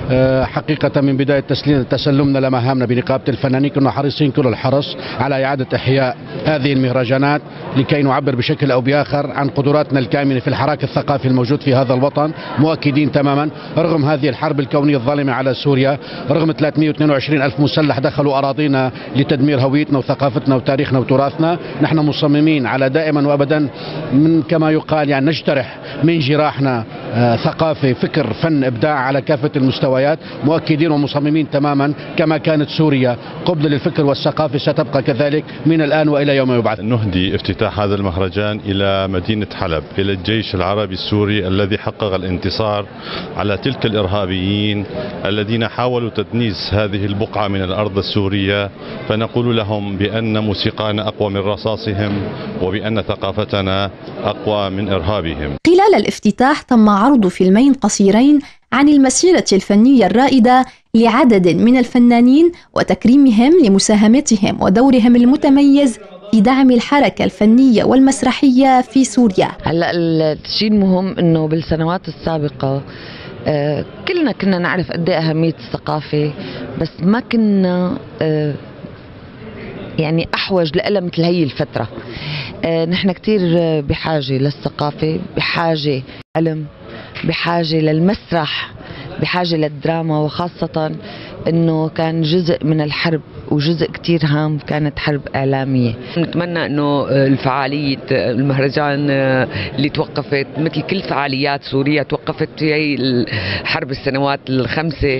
Speaker 26: حقيقة من بداية تسلمنا لمهامنا بنقابة الفنانين كنا حريصين كل الحرص على إعادة إحياء هذه المهرجانات لكي نعبر بشكل أو بآخر عن قدراتنا الكامنة في الحراك الثقافي الموجود في هذا الوطن، مؤكدين تماما رغم هذه الحرب الكونية الظالمة على سوريا، رغم 322 ألف مسلح دخلوا أراضينا لتدمير هويتنا وثقافتنا وتاريخنا وتراثنا، نحن مصممين على دائما وأبدا من كما يقال يعني نجترح من جراحنا ثقافة، فكر، فن، إبداع على كافة المستويات، مؤكدين ومصممين تماما كما كانت سوريا قبل للفكر والثقافة ستبقى كذلك من الآن وإلى يوم يبعث.
Speaker 27: نهدي افتتاح هذا المهرجان إلى مدينة حلب، إلى الجيش العربي السوري الذي حقق الانتصار على تلك الإرهابيين الذين حاولوا تدنيس هذه البقعة من الأرض السورية، فنقول لهم بأن موسيقانا أقوى من رصاصهم وبأن ثقافتنا أقوى من إرهابهم.
Speaker 24: خلال الافتتاح تم عرض فيلمين قصيرين عن المسيرة الفنية الرائدة لعدد من الفنانين وتكريمهم لمساهمتهم ودورهم المتميز في دعم الحركة الفنية والمسرحية في سوريا.
Speaker 28: هلا الشيء المهم انه بالسنوات السابقة كلنا كنا نعرف قد ايه أهمية الثقافة، بس ما كنا يعني أحوج لها مثل هي الفترة. نحن كتير بحاجة للثقافة، بحاجة علم، بحاجة للمسرح، بحاجة للدراما، وخاصة انه كان جزء من الحرب وجزء كتير هام كانت حرب إعلامية. نتمنى أنه الفعالية المهرجان اللي توقفت مثل كل فعاليات سوريا توقفت في الحرب السنوات الخمسة،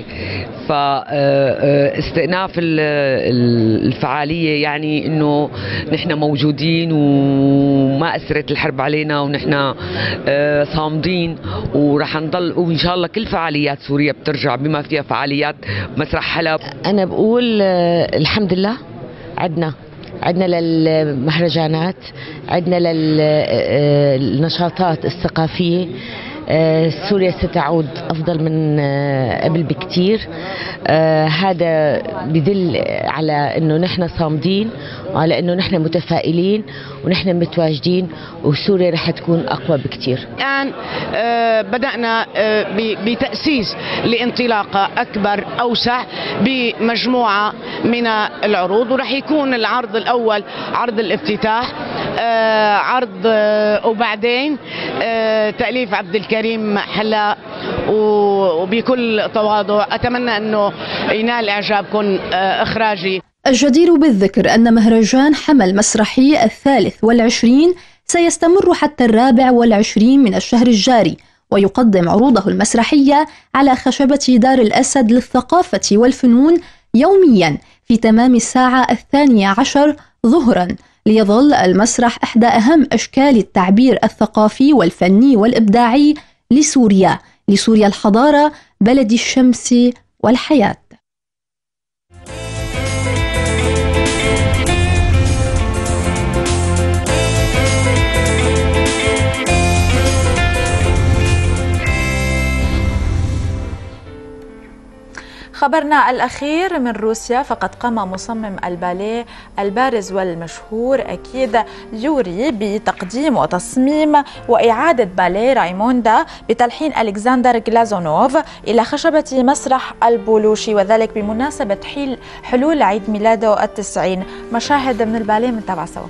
Speaker 28: فاستئناف الفعالية يعني أنه نحن موجودين وما أثرت الحرب علينا ونحن صامدين، ورح نضل وإن شاء الله كل فعاليات سوريا بترجع بما فيها فعاليات مسرح حلب. أنا بقول الحمد لله عدنا للمهرجانات، عدنا للنشاطات الثقافية. سوريا ستعود أفضل من قبل بكتير. هذا بدل على أنه نحن صامدين وعلى أنه نحن متفائلين ونحن متواجدين، وسوريا رح تكون أقوى بكتير.
Speaker 3: الآن بدأنا بتأسيس لانطلاقة أكبر أوسع بمجموعة من العروض، ورح يكون العرض الأول عرض الافتتاح، عرض وبعدين تأليف عبد الكريم حلاق، وبكل تواضع أتمنى أنه ينال إعجابكم إخراجي.
Speaker 24: الجدير بالذكر أن مهرجان حمل مسرحي 23 سيستمر حتى 24 من الشهر الجاري، ويقدم عروضه المسرحية على خشبة دار الأسد للثقافة والفنون يوميا في تمام الساعة 12 ظهرا، ليظل المسرح إحدى أهم أشكال التعبير الثقافي والفني والإبداعي لسوريا الحضارة، بلد الشمس والحياة.
Speaker 1: خبرنا الأخير من روسيا، فقد قام مصمم الباليه البارز والمشهور أكيد يوري بتقديم وتصميم وإعادة باليه رايموندا بتلحين ألكسندر غلازونوف إلى خشبة مسرح البولوشي، وذلك بمناسبة حلول عيد ميلاده 90. مشاهد من الباليه منتابعة سوا.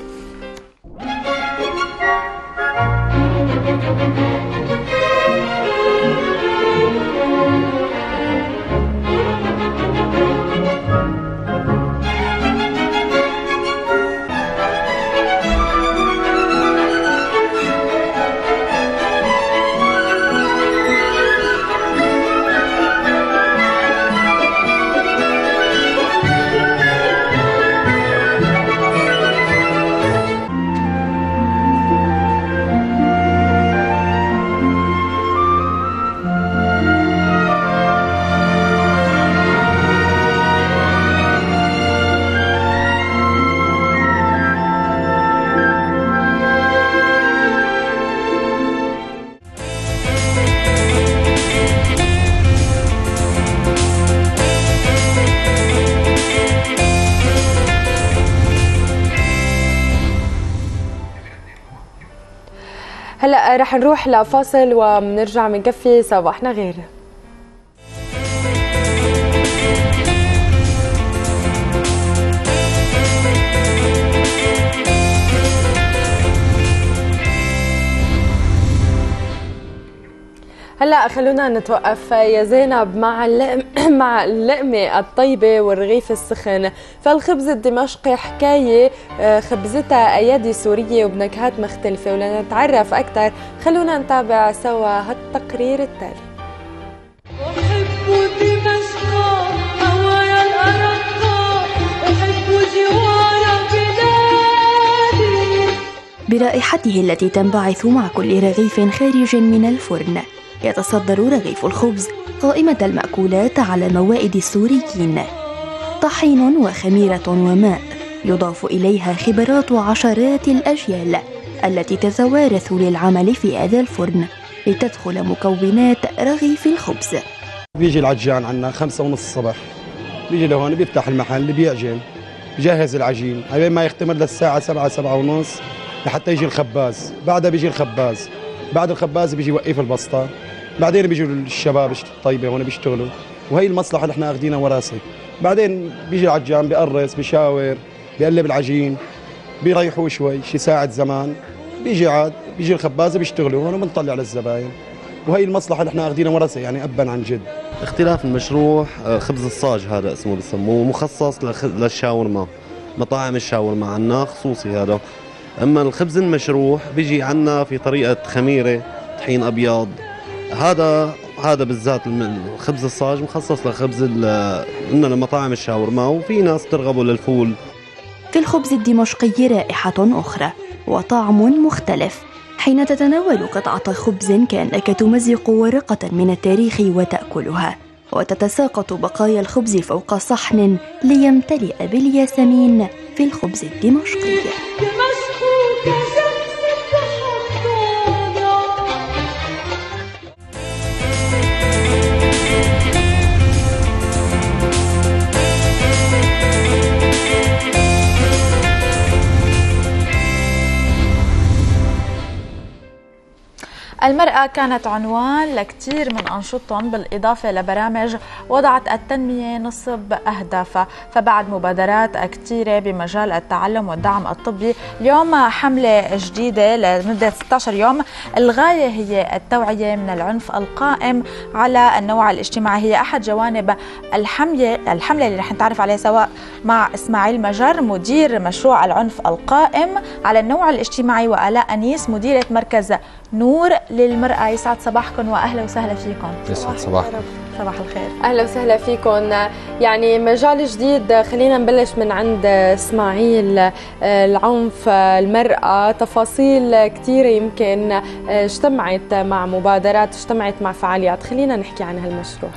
Speaker 2: هلا رح نروح لفاصل وبنرجع بنكفي صباحنا غير. هلا خلونا نتوقف يا زينب مع اللقمه الطيبه والرغيف السخن. فالخبز الدمشقي حكايه خبزتها ايادي سوريه وبنكهات مختلفه، ولنتعرف اكثر خلونا نتابع سوا هالتقرير التالي.
Speaker 4: أحب دمشق هوايا الأرق، أحب جوار بلادي.
Speaker 5: برائحته التي تنبعث مع كل رغيف خارج من الفرن، يتصدر رغيف الخبز قائمة المأكولات على موائد السوريين. طحين وخميرة وماء، يضاف إليها خبرات عشرات الأجيال التي تتوارث للعمل في هذا الفرن لتدخل مكونات رغيف الخبز.
Speaker 6: بيجي العجان عنا 5:30 الصبح، بيجي لهون بيفتح المحل بيعجن، بيجهز العجين على ما يختمر للساعة 7:30 لحتى يجي الخباز. بعدها بيجي الخباز، بعد الخباز بيجي يوقف البسطة، بعدين بيجوا الشباب الطيبة هون بيشتغلوا، وهي المصلحة اللي احنا اخذينها وراسي. بعدين بيجي العجان بيقرص بيشاور بيقلب العجين، بيريحوا شوي شي ساعة زمان، بيجي عاد بيجي الخبازة بيشتغلوا هون وبنطلع للزباين، وهي المصلحة اللي احنا اخذينها ورثة يعني أبا عن جد.
Speaker 7: اختلاف المشروع خبز الصاج هذا اسمه بسموه، مخصص للشاورما، مطاعم الشاورما عنا خصوصي هذا. اما الخبز المشروح بيجي عنا في طريقة خميرة، طحين ابيض. هذا بالذات الخبز الصاج مخصص لخبز إنه لمطاعم الشاورما، وفي ناس ترغبوا للفول.
Speaker 5: في الخبز الدمشقي رائحة أخرى وطعم مختلف حين تتناول قطعة خبز كأنك تمزق ورقة من التاريخ وتأكلها، وتتساقط بقايا الخبز فوق صحن ليمتلئ بالياسمين في الخبز الدمشقي.
Speaker 1: المرأة كانت عنوان لكثير من أنشطتهم، بالإضافة لبرامج وضعت التنمية نصب أهدافها. فبعد مبادرات كثيرة بمجال التعلم والدعم الطبي، اليوم حملة جديدة لمدة 16 يوم. الغاية هي التوعية من العنف القائم على النوع الاجتماعي. هي أحد جوانب الحملة اللي رح نتعرف عليها سواء مع إسماعيل مجر مدير مشروع العنف القائم على النوع الاجتماعي، وآلاء أنيس مديرة مركز نور للمرأة. يسعد صباحكم وأهلا وسهلا فيكم.
Speaker 8: يسعد صباحكم.
Speaker 1: صباح الخير.
Speaker 2: أهلا وسهلا فيكم. يعني مجال جديد، خلينا نبلش من عند إسماعيل. العنف المرأة، تفاصيل كثيرة يمكن اجتمعت مع مبادرات، اجتمعت مع فعاليات، خلينا نحكي عن هالمشروع.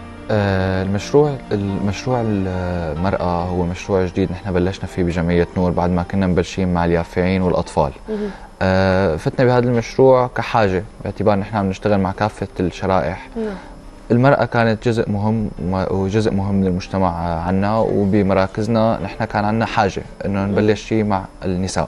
Speaker 8: المشروع المرأة هو مشروع جديد نحن بلشنا فيه بجمعية نور بعد ما كنا مبلشين مع اليافعين والأطفال. فتنا بهذا المشروع كحاجة، باعتبار نحن عم نشتغل مع كافة الشرائح. المرأة كانت جزء مهم وجزء مهم من المجتمع عنا، وبمراكزنا نحن كان عنا حاجة إنه نبلش شيء مع النساء.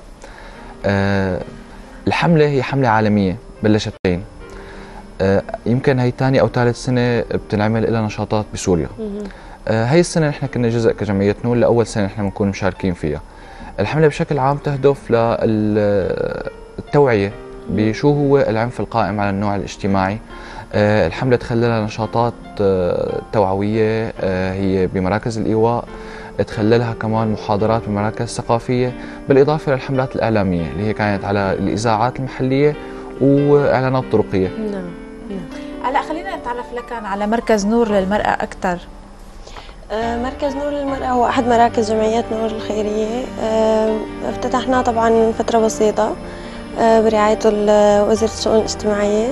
Speaker 8: الحملة هي حملة عالمية بلشت بين يمكن هي ثاني أو ثالث سنة بتنعمل لها نشاطات بسوريا. هي السنة نحن كنا جزء كجمعية نور، لأول سنة نحن بنكون مشاركين فيها. الحملة بشكل عام تهدف للتوعية بشو هو العنف القائم على النوع الاجتماعي. الحملة تخللها نشاطات توعوية هي بمراكز الإيواء، تخللها كمان محاضرات بمراكز ثقافية، بالإضافة للحملات الإعلامية اللي هي كانت على الإذاعات المحلية وإعلانات طرقية.
Speaker 1: نعم. هلا خلينا نتعرف لك على مركز نور للمرأة أكثر.
Speaker 10: مركز نور للمرأة هو أحد مراكز جمعية نور الخيرية. افتتحناه طبعا من فترة بسيطة برعاية وزيرة الشؤون الاجتماعية.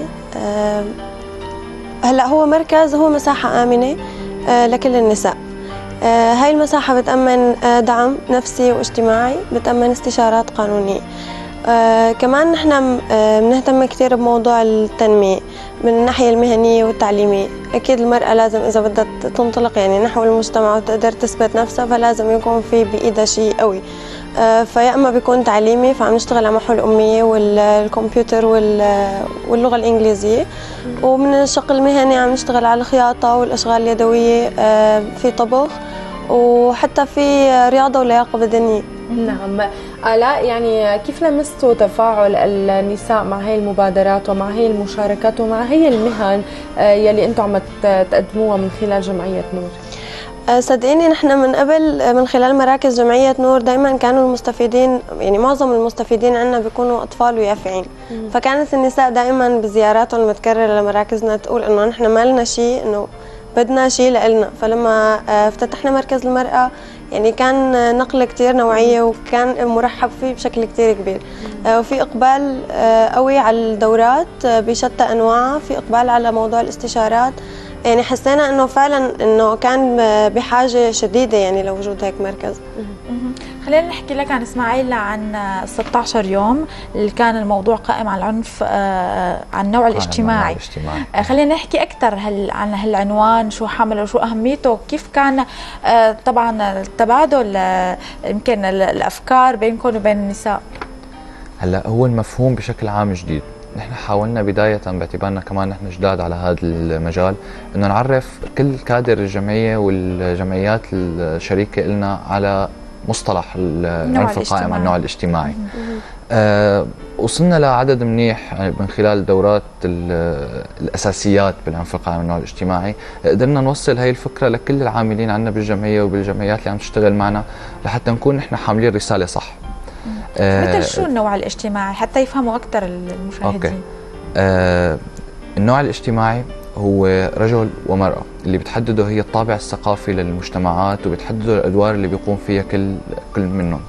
Speaker 10: هلا هو مركز، هو مساحة آمنة لكل النساء. هاي المساحة بتأمن دعم نفسي واجتماعي، بتأمن استشارات قانونية. كمان نحن بنهتم كثير بموضوع التنمية من الناحية المهنية والتعليمية. أكيد المرأة لازم إذا بدها تنطلق يعني نحو المجتمع وتقدر تثبت نفسها، فلازم يكون في بإيدها شيء قوي. فيا إما بيكون تعليمي، فعم نشتغل على محو الأمية والكمبيوتر واللغة الإنجليزية. ومن الشق المهني عم نشتغل على الخياطة والأشغال اليدوية، في طبخ، وحتى في رياضة ولياقة بدنية.
Speaker 2: نعم. آلاء، يعني كيف لمستوا تفاعل النساء مع هاي المبادرات ومع هاي المشاركات ومع هاي المهن يلي انتم عم تقدموها من خلال جمعية نور؟
Speaker 10: صدقيني نحن من قبل من خلال مراكز جمعية نور دائما كانوا المستفيدين، يعني معظم المستفيدين عندنا بيكونوا أطفال ويافعين. فكانت النساء دائما بزياراتهم المتكررة لمراكزنا تقول إنه نحن ما لنا شيء، إنه بدنا شيء لإلنا. فلما افتتحنا مركز المرأة يعني كان نقلة كتير نوعية وكان مرحب فيه بشكل كتير كبير. وفي إقبال قوي على الدورات بشتى أنواعها، في إقبال على موضوع الاستشارات. يعني حسينا إنه فعلا إنه كان بحاجة شديدة يعني لوجود هيك مركز.
Speaker 1: خلينا نحكي لك عن إسماعيل عن 16 يوم اللي كان الموضوع قائم على العنف عن النوع الاجتماعي. خلينا نحكي أكثر عن هالعنوان، شو حمله وشو أهميته، كيف كان طبعا التبادل يمكن الأفكار بينكم وبين النساء.
Speaker 8: هلا هو المفهوم بشكل عام جديد. نحن حاولنا بداية باعتبارنا كمان نحن جداد على هذا المجال انه نعرف كل كادر الجمعية والجمعيات الشريكة لنا على مصطلح العنف القائم على النوع الاجتماعي. وصلنا لعدد منيح من خلال دورات الأساسيات بالعنف القائم على النوع الاجتماعي، قدرنا نوصل هاي الفكرة لكل العاملين عندنا بالجمعية وبالجمعيات اللي عم تشتغل معنا لحتى نكون نحن حاملين رسالة صح.
Speaker 1: مثل شو النوع الاجتماعي حتى يفهموا أكثر المشاهدين؟
Speaker 8: النوع الاجتماعي هو رجل ومرأة، اللي بتحدده هي الطابع الثقافي للمجتمعات وبتحدده الأدوار اللي بيقوم فيها كل منهم.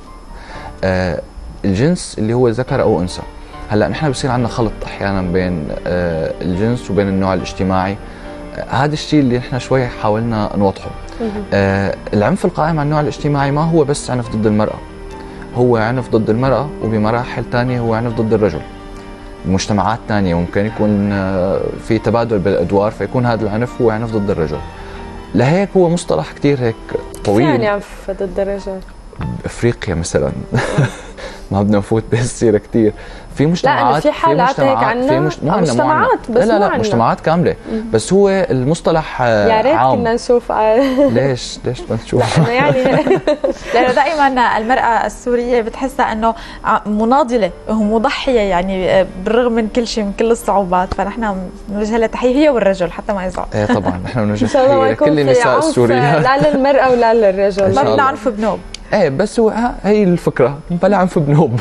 Speaker 8: الجنس اللي هو ذكر أو أنثى. هلا نحن بصير عندنا خلط أحيانا بين الجنس وبين النوع الاجتماعي. هذا الشيء اللي نحن شوي حاولنا نوضحه. العنف القائم على النوع الاجتماعي ما هو بس عنف ضد المرأة، هو عنف ضد المرأة وبمراحل ثانية هو عنف ضد الرجل. بمجتمعات ثانية ممكن يكون في تبادل بالأدوار فيكون هذا العنف هو عنف ضد الرجل. لهيك هو مصطلح كتير هيك طويل.
Speaker 2: يعني عنف ضد الرجل؟
Speaker 8: بأفريقيا مثلا ما بدنا نفوت بهالسيرة كتير. في مجتمعات،
Speaker 2: في حالات هيك عنا مجتمعات بس
Speaker 8: لا مجتمعات كاملة، بس هو المصطلح
Speaker 2: يا ريت كنا نشوف.
Speaker 8: ليش بدنا نشوف؟
Speaker 1: يعني لأنه دائما المرأة السورية بتحسها أنه مناضلة ومضحية، يعني بالرغم من كل شيء، من كل الصعوبات، فنحن بنوجه لها تحية هي والرجل حتى ما يزعل.
Speaker 8: ايه طبعا نحن بنوجه تحية لكل النساء السوريات،
Speaker 2: لا للمرأة ولا للرجل،
Speaker 1: ما بدنا عنف بنوب.
Speaker 8: ايه بس هو هي الفكره، بلا عنف بنوب.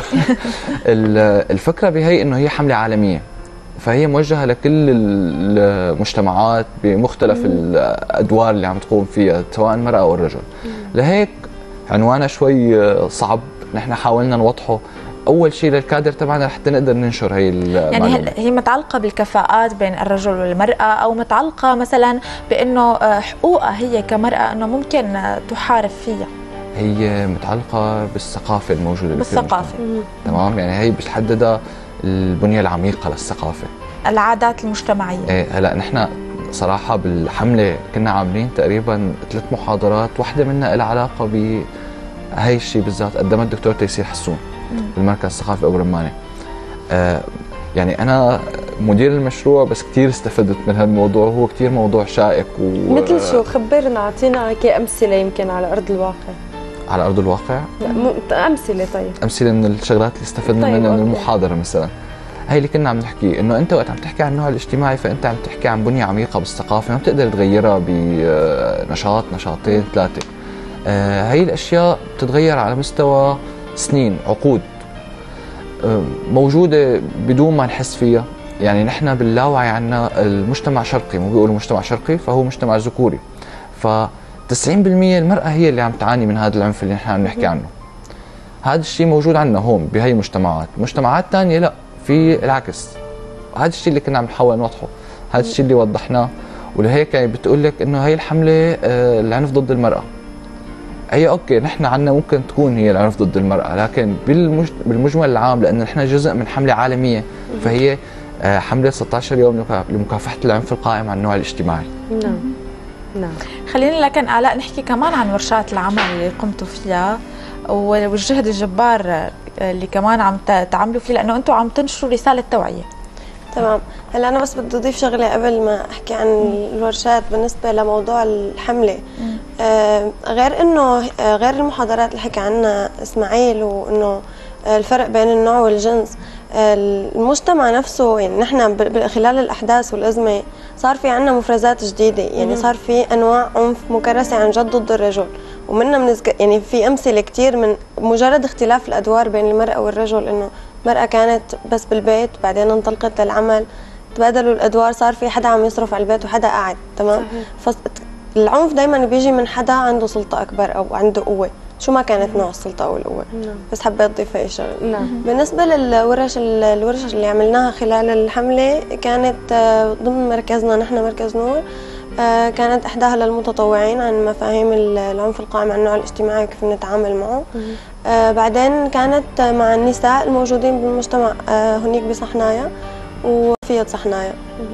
Speaker 8: الفكره بهي انه هي حمله عالميه، فهي موجهه لكل المجتمعات بمختلف الادوار اللي عم تقوم فيها سواء المراه او الرجل. لهيك عنوانها شوي صعب، نحن حاولنا نوضحه اول شيء للكادر تبعنا لحتى نقدر ننشر هي المعلومة.
Speaker 1: يعني هي متعلقه بالكفاءات بين الرجل والمراه، او متعلقه مثلا بانه حقوقها هي كمراه انه ممكن تحارب فيها؟
Speaker 8: هي متعلقة بالثقافة الموجودة
Speaker 1: بالثقافة.
Speaker 8: تمام، يعني هي بتحددها البنية العميقة للثقافة،
Speaker 1: العادات المجتمعية.
Speaker 8: ايه هلا نحن صراحة بالحملة كنا عاملين تقريبا 3 محاضرات، واحدة منها لها علاقة بهي الشيء بالذات، قدمها الدكتور تيسير حسون بالمركز الثقافي أبو رمانة. يعني أنا مدير المشروع بس كتير استفدت من هالموضوع، هو كتير موضوع شائك
Speaker 2: مثل شو؟ خبرنا، أعطينا أمثلة يمكن على أرض الواقع.
Speaker 8: على أرض الواقع؟
Speaker 2: لا أمثلة. طيب
Speaker 8: أمثلة من الشغلات اللي استفدنا منها من المحاضرة مثلا. هي اللي كنا عم نحكي، إنه أنت وقت عم تحكي عن النوع الاجتماعي فأنت عم تحكي عن بنية عميقة بالثقافة ما بتقدر تغيرها بنشاط نشاطين 3. هي الأشياء بتتغير على مستوى سنين، عقود، موجودة بدون ما نحس فيها. يعني نحن باللاوعي عنا المجتمع شرقي، مو بيقولوا مجتمع شرقي فهو مجتمع ذكوري، ف 90% المرأة هي اللي عم تعاني من هذا العنف اللي نحن عم نحكي عنه. هذا الشيء موجود عندنا هون بهي المجتمعات، مجتمعات ثانية لا، في العكس. هذا الشيء اللي كنا عم نحاول نوضحه، هذا الشيء اللي وضحناه. ولهيك يعني بتقول لك انه هي الحملة العنف ضد المرأة. هي اوكي نحن عندنا ممكن تكون هي العنف ضد المرأة، لكن بالمجمل العام لأن نحن جزء من حملة عالمية، فهي حملة 16 يوم لمكافحة العنف القائم على النوع الاجتماعي.
Speaker 1: نعم. خلينا لكن آلاء نحكي كمان عن ورشات العمل اللي قمتوا فيها والجهد الجبار اللي كمان عم تعملوا فيه، لأنه أنتم عم تنشروا رسالة توعية.
Speaker 10: تمام. هلا أنا بس بدي أضيف شغلة قبل ما أحكي عن الورشات بالنسبة لموضوع الحملة. غير إنه غير المحاضرات اللي حكى عنها إسماعيل، وإنه الفرق بين النوع والجنس، المجتمع نفسه، يعني نحن خلال الأحداث والأزمة صار في عنا مفرزات جديدة، يعني صار في أنواع عنف مكرسة عن جد ضد الرجل، ومنها يعني في أمثلة كتير من مجرد اختلاف الأدوار بين المرأة والرجل، إنه المرأة كانت بس بالبيت بعدين انطلقت للعمل، تبادلوا الأدوار، صار في حدا عم يصرف على البيت وحدا قاعد. تمام. فالعنف دايما بيجي من حدا عنده سلطة أكبر أو عنده قوة، شو ما كانت نوع السلطة أو القوة. بس حبيت أضيف هاي الشغلة. بالنسبة للورش اللي عملناها خلال الحملة كانت ضمن مركزنا نحن مركز نور، كانت إحداها للمتطوعين عن مفاهيم العنف القائم على النوع الاجتماعي وكيف نتعامل معه. بعدين كانت مع النساء الموجودين بالمجتمع هنيك بصحنايا وفي صحنايا،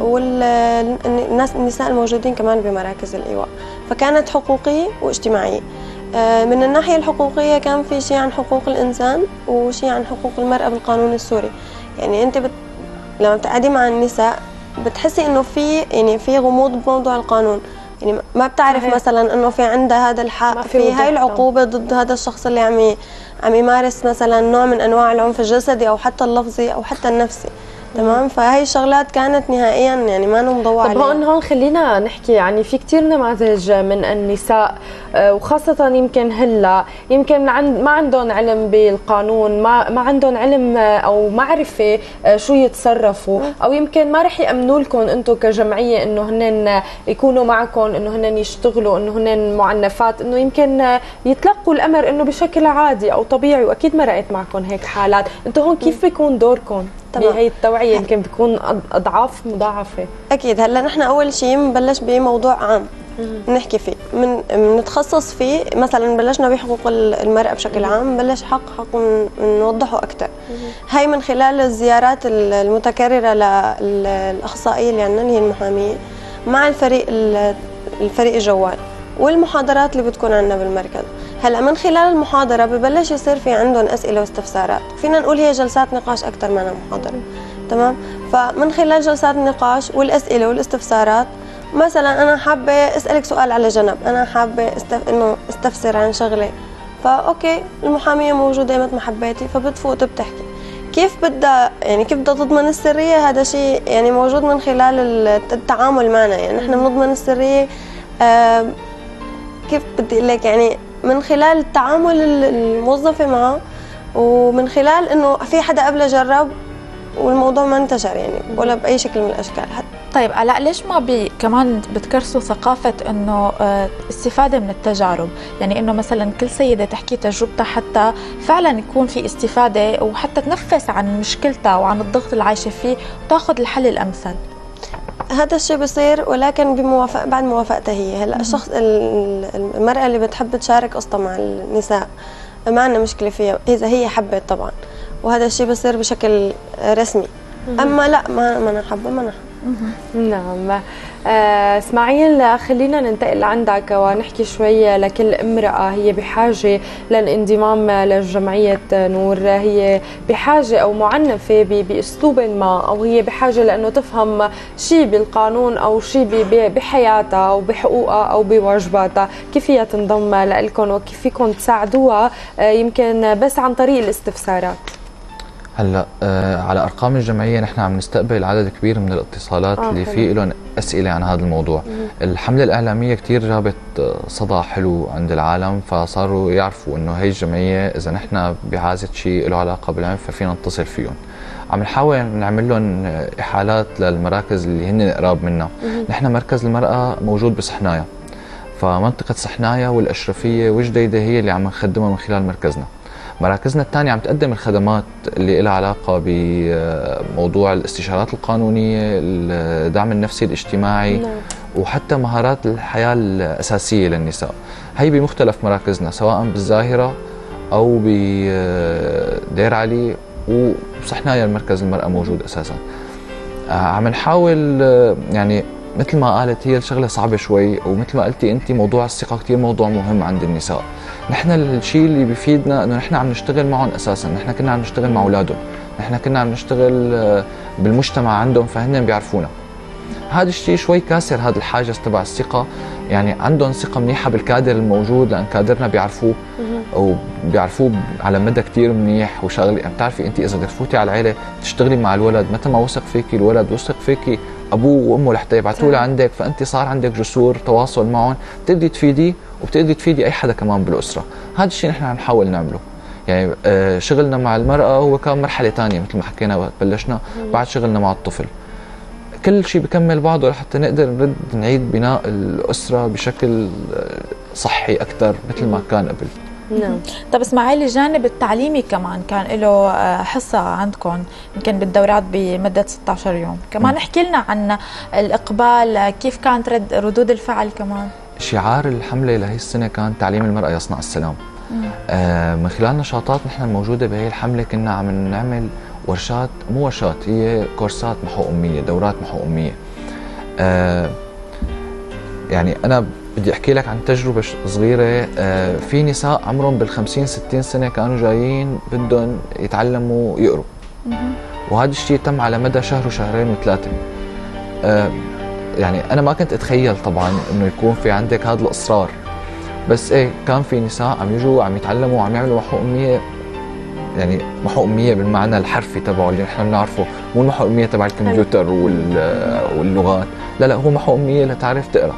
Speaker 10: النساء الموجودين كمان بمراكز الإيواء، فكانت حقوقية واجتماعية. من الناحية الحقوقية كان في شيء عن حقوق الإنسان وشيء عن حقوق المرأة بالقانون السوري. يعني أنت لما بتقعدي مع النساء بتحسي إنه في غموض بموضوع القانون، يعني ما بتعرف
Speaker 2: صحيح.
Speaker 10: مثلا انه في عندها هذا الحق، في هاي العقوبه ضد هذا الشخص اللي عم يمارس مثلا نوع من انواع العنف الجسدي او حتى اللفظي او حتى النفسي. تمام. فهي الشغلات كانت نهائيا يعني ما مضوى عليها.
Speaker 2: طب هون خلينا نحكي، يعني في كثير نماذج من النساء وخاصة يمكن هلا يمكن ما عندهم علم بالقانون، ما عندهم علم او معرفة شو يتصرفوا، او يمكن ما رح يأمنوا لكم انتم كجمعية انه هن يكونوا معكم، انه هن يشتغلوا، انه هن معنفات، انه يمكن يتلقوا الامر انه بشكل عادي او طبيعي. واكيد مرقت معكم هيك حالات، انتم هون كيف بيكون دوركم بهي التوعية؟ يمكن بيكون أضعاف مضاعفة. أكيد.
Speaker 10: هلا نحن أول شيء بنبلش بموضوع عام نحكي فيه، بنتخصص فيه. مثلا بلشنا بحقوق المرأة بشكل عام، بلش حق نوضحه أكثر. هاي من خلال الزيارات المتكررة للأخصائية اللي عندنا اللي هي المحامية مع الفريق الجوال، والمحاضرات اللي بتكون عندنا بالمركز. هلا من خلال المحاضرة ببلش يصير في عندهم أسئلة واستفسارات، فينا نقول هي جلسات نقاش أكثر من محاضرة. تمام. فمن خلال جلسات النقاش والأسئلة والاستفسارات، مثلا أنا حابة أسألك سؤال على جنب، أنا حابة إنه استفسر عن شغلة، فأوكي المحامية موجودة مثل ما حبيتي، فبتفوت بتحكي كيف بدها تضمن السرية. هذا شيء يعني موجود من خلال التعامل معنا. يعني نحن بنضمن السرية كيف بدي أقول لك، يعني من خلال التعامل الموظفة معه، ومن خلال انه في حدا قبله جرب والموضوع ما انتشر يعني ولا باي شكل من الاشكال.
Speaker 1: طيب علاء، ليش ما كمان بتكرسوا ثقافة انه استفادة من التجارب؟ يعني انه مثلا كل سيدة تحكي تجربتها حتى فعلا يكون في استفادة، وحتى تنفس عن مشكلتها وعن الضغط اللي عايشة فيه وتاخذ الحل الامثل.
Speaker 10: هذا الشيء بصير ولكن بعد موافقتها هي. هلا الشخص المرأة اللي بتحب تشارك قصتها مع النساء ما عندنا مشكلة فيها إذا هي حبت طبعا، وهذا الشيء بصير بشكل رسمي. أما لا ما أنا حابة ما أنا.
Speaker 2: نعم. اسماعيل، خلينا ننتقل عندك ونحكي شوي لكل امرأة هي بحاجة للانضمام لجمعية نور، هي بحاجة أو معنفة بأسلوب ما، أو هي بحاجة لأنه تفهم شيء بالقانون أو شيء بحياتها أو بحقوقها أو بواجباتها، كيف هي تنضم لكم وكيف فيكم تساعدوها يمكن بس عن طريق الاستفسارات؟
Speaker 8: هلا على ارقام الجمعيه نحن عم نستقبل عدد كبير من الاتصالات اللي فيه لهم اسئله عن هذا الموضوع. الحمله الاعلاميه كثير جابت صدى حلو عند العالم، فصاروا يعرفوا انه هي الجمعيه اذا نحن بحاجه شيء له علاقه بالعنف ففينا نتصل فيهم. عم نحاول نعمل لهم احالات للمراكز اللي هن قراب منا. نحن مركز المراه موجود بصحنايا، فمنطقه صحنايا والاشرفيه وجديده هي اللي عم نخدمها من خلال مركزنا. مراكزنا الثانية عم تقدم الخدمات اللي لها علاقة بموضوع الاستشارات القانونية، الدعم النفسي الاجتماعي، وحتى مهارات الحياة الأساسية للنساء. هي بمختلف مراكزنا سواء بالزاهرة أو بدير علي، وصحنايا المركز المرأة موجود أساسا. عم نحاول يعني مثل ما قالت هي الشغلة صعبة شوي، ومثل ما قلتي أنت موضوع الثقة كتير موضوع مهم عند النساء. نحن الشيء اللي بيفيدنا انه نحن عم نشتغل معهم اساسا، نحن كنا عم نشتغل مع اولادهم، نحن كنا عم نشتغل بالمجتمع عندهم، فهن بيعرفونا. هذا الشيء شوي كاسر هذا الحاجز تبع الثقة، يعني عندهم ثقة منيحة بالكادر الموجود لأن كادرنا بيعرفوه وبيعرفوه على مدى كتير منيح. وشغلي بتعرفي انت اذا بدك تفوتي على العيلة تشتغلي مع الولد، متى ما وثق فيكي الولد وثق فيكي ابوه وامه لحتى يبعثوا له عندك، فانت صار عندك جسور تواصل معهم، بتقدري تفيديه وبتقدري تفيدي اي حدا كمان بالاسره. هذا الشيء نحن عم نحاول نعمله. يعني شغلنا مع المراه هو كان مرحله ثانيه مثل ما حكينا وقت بلشنا، بعد شغلنا مع الطفل كل شيء بكمل بعضه لحتى نقدر نرد نعيد بناء الاسره بشكل صحي اكثر مثل ما كان قبل.
Speaker 1: نعم. طب اسماعيل، الجانب التعليمي كمان كان له حصة عندكم يمكن بالدورات بمدة 16 يوم، كمان احكي لنا عن الإقبال، كيف كانت ردود الفعل كمان؟
Speaker 8: شعار الحملة لهي السنة كان تعليم المرأة يصنع السلام. من خلال نشاطات نحن الموجودة بهي الحملة كنا عم نعمل ورشات، مو ورشات، هي كورسات محو أمية، دورات محو أمية. يعني أنا بدي أحكي لك عن تجربة صغيرة. في نساء عمرهم بال50-60 سنة كانوا جايين بدهم يتعلموا يقروا، وهذا الشيء تم على مدى شهر وشهرين وثلاثة. يعني انا ما كنت اتخيل طبعا انه يكون في عندك هذا الاصرار، بس ايه كان في نساء عم يجوا عم يتعلموا وعم يعملوا محو اميه، يعني محو اميه بالمعنى الحرفي تبعه اللي نحن بنعرفه، مو المحو اميه تبع الكمبيوتر واللغات، لا هو محو اميه لتعرف تقرا.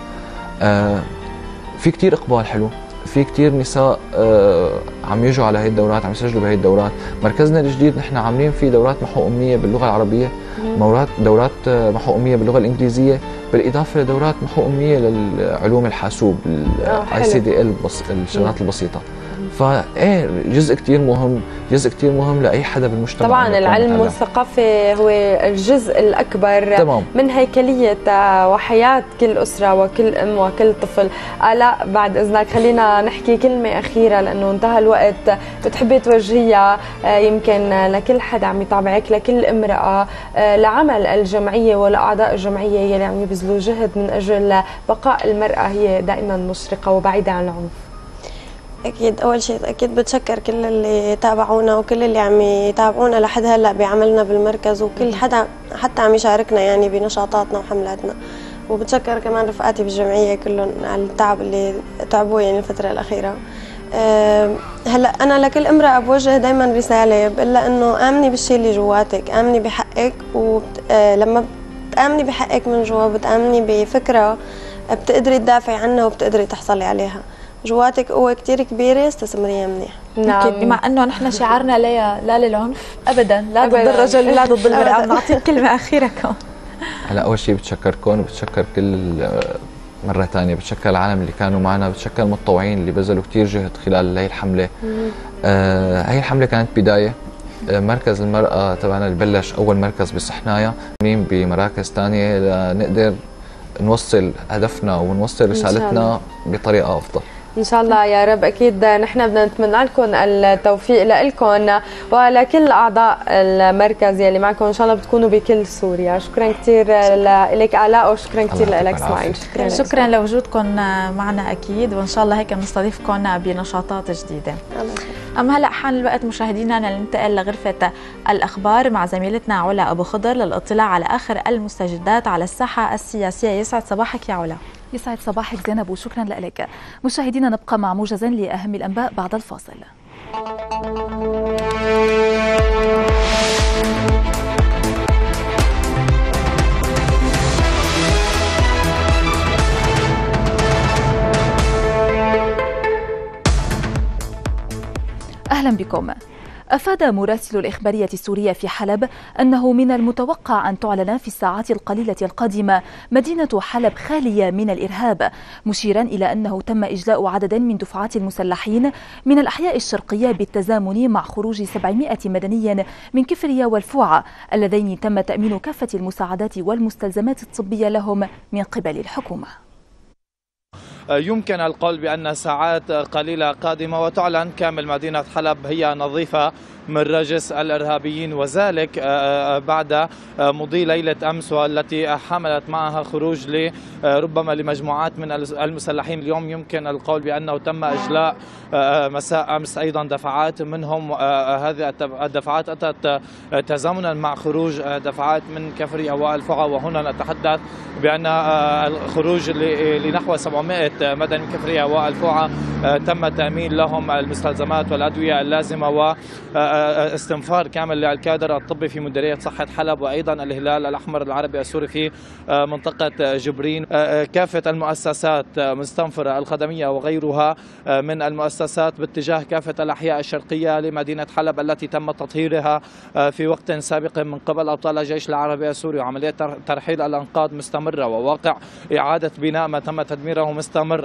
Speaker 8: في كتير اقبال حلو، في كتير نساء عم يجوا على هي الدورات، عم يسجلوا بهي الدورات. مركزنا الجديد نحن عاملين فيه دورات محو اميه باللغه العربيه، دورات محو اميه باللغه الانجليزيه، بالاضافه لدورات محو اميه للعلوم الحاسوب ICDL الشغلات البسيطه. فايه جزء كتير مهم، جزء كتير مهم لاي حدا بالمجتمع.
Speaker 2: طبعا العلم والثقافه هو الجزء الاكبر
Speaker 8: تمام.
Speaker 2: من هيكليه وحياه كل اسره وكل ام وكل طفل. لا بعد اذنك خلينا نحكي كلمه اخيره لانه انتهى الوقت، بتحبي توجهيها يمكن لكل حدا عم يتابعك، لكل امراه، لعمل الجمعيه ولاعضاء الجمعيه يلي عم يبذلوا جهد من اجل بقاء المراه هي دائما مشرقه وبعيده عن العنف؟
Speaker 10: أكيد أول شيء أكيد بتشكر كل اللي تابعونا وكل اللي عم يتابعونا لحد هلا بعملنا بالمركز، وكل حدا حتى عم يشاركنا يعني بنشاطاتنا وحملاتنا، وبتشكر كمان رفقاتي بالجمعية كلهم على التعب اللي تعبوه يعني الفترة الأخيرة. هلا أنا لكل امرأة بوجه دايما رسالة، بقول لها إنه آمني بالشيء اللي جواتك، آمني بحقك، ولما بتآمني بحقك من جوا بتآمني بفكرة بتقدري تدافعي عنها وبتقدري تحصلي عليها. جواتك قوة كتير كبيرة، استثمريها منيح.
Speaker 1: نعم. بما انه نحن شعارنا لا للعنف ابدا، لا ضد الرجل ولا ضد المرأة. بنعطيك كلمة أخيرة كون.
Speaker 8: هلا اول شيء بتشكركم وبتشكر كل مرة ثانية، بتشكر العالم اللي كانوا معنا، بتشكر المتطوعين اللي بذلوا كتير جهد خلال هي الحملة. هي الحملة كانت بداية. مركز المرأة تبعنا اللي بلش أول مركز بصحنايا، بمراكز ثانية لنقدر نوصل هدفنا ونوصل رسالتنا بطريقة أفضل
Speaker 2: إن شاء الله يا رب. أكيد نحن بدنا نتمنى لكم التوفيق لكم ولكل أعضاء المركز يلي معكم، إن شاء الله بتكونوا بكل سوريا. شكرا كثير لك آلاء، وشكرا كثير لك إسماعيل.
Speaker 1: شكرا لوجودكم معنا أكيد، وإن شاء الله هيك بنستضيفكم بنشاطات جديدة. أما هلا حان الوقت مشاهدينا ننتقل لغرفة الأخبار مع زميلتنا علا أبو خضر للاطلاع على آخر المستجدات على الساحة السياسية. يسعد صباحك يا علا.
Speaker 11: يسعد صباحك زينب وشكرا لك. مشاهدينا نبقى مع موجز لأهم الأنباء بعد الفاصل. أهلا بكم. أفاد مراسل الإخبارية السورية في حلب أنه من المتوقع أن تعلن في الساعات القليلة القادمة مدينة حلب خالية من الإرهاب، مشيرا إلى أنه تم إجلاء عدد من دفعات المسلحين من الأحياء الشرقية بالتزامن مع خروج 700 مدني من كفرية والفوعة اللذين تم تأمين كافة المساعدات والمستلزمات الطبية لهم من قبل الحكومة.
Speaker 12: يمكن القول بأن ساعات قليلة قادمة وتعلن كامل مدينة حلب هي نظيفة من رجس الإرهابيين، وذلك بعد مضي ليلة أمس والتي حملت معها خروج ربما لمجموعات من المسلحين. اليوم يمكن القول بأنه تم إجلاء مساء أمس أيضا دفعات منهم. هذه الدفعات أتت تزامنا مع خروج دفعات من كفرية والفوعة، وهنا نتحدث بأن الخروج لنحو 700 مدني من كفرية والفوعة تم تأمين لهم المستلزمات والأدوية اللازمة واستنفار كامل للكادر الطبي في مديرية صحة حلب، وأيضا الهلال الأحمر العربي السوري في منطقة جبرين. كافة المؤسسات مستنفرة الخدمية وغيرها من المؤسسات باتجاه كافة الأحياء الشرقية لمدينة حلب التي تم تطهيرها في وقت سابق من قبل أبطال الجيش العربي السوري، وعملية ترحيل الأنقاض مستمرة وواقع إعادة بناء ما تم تدميره مستمر.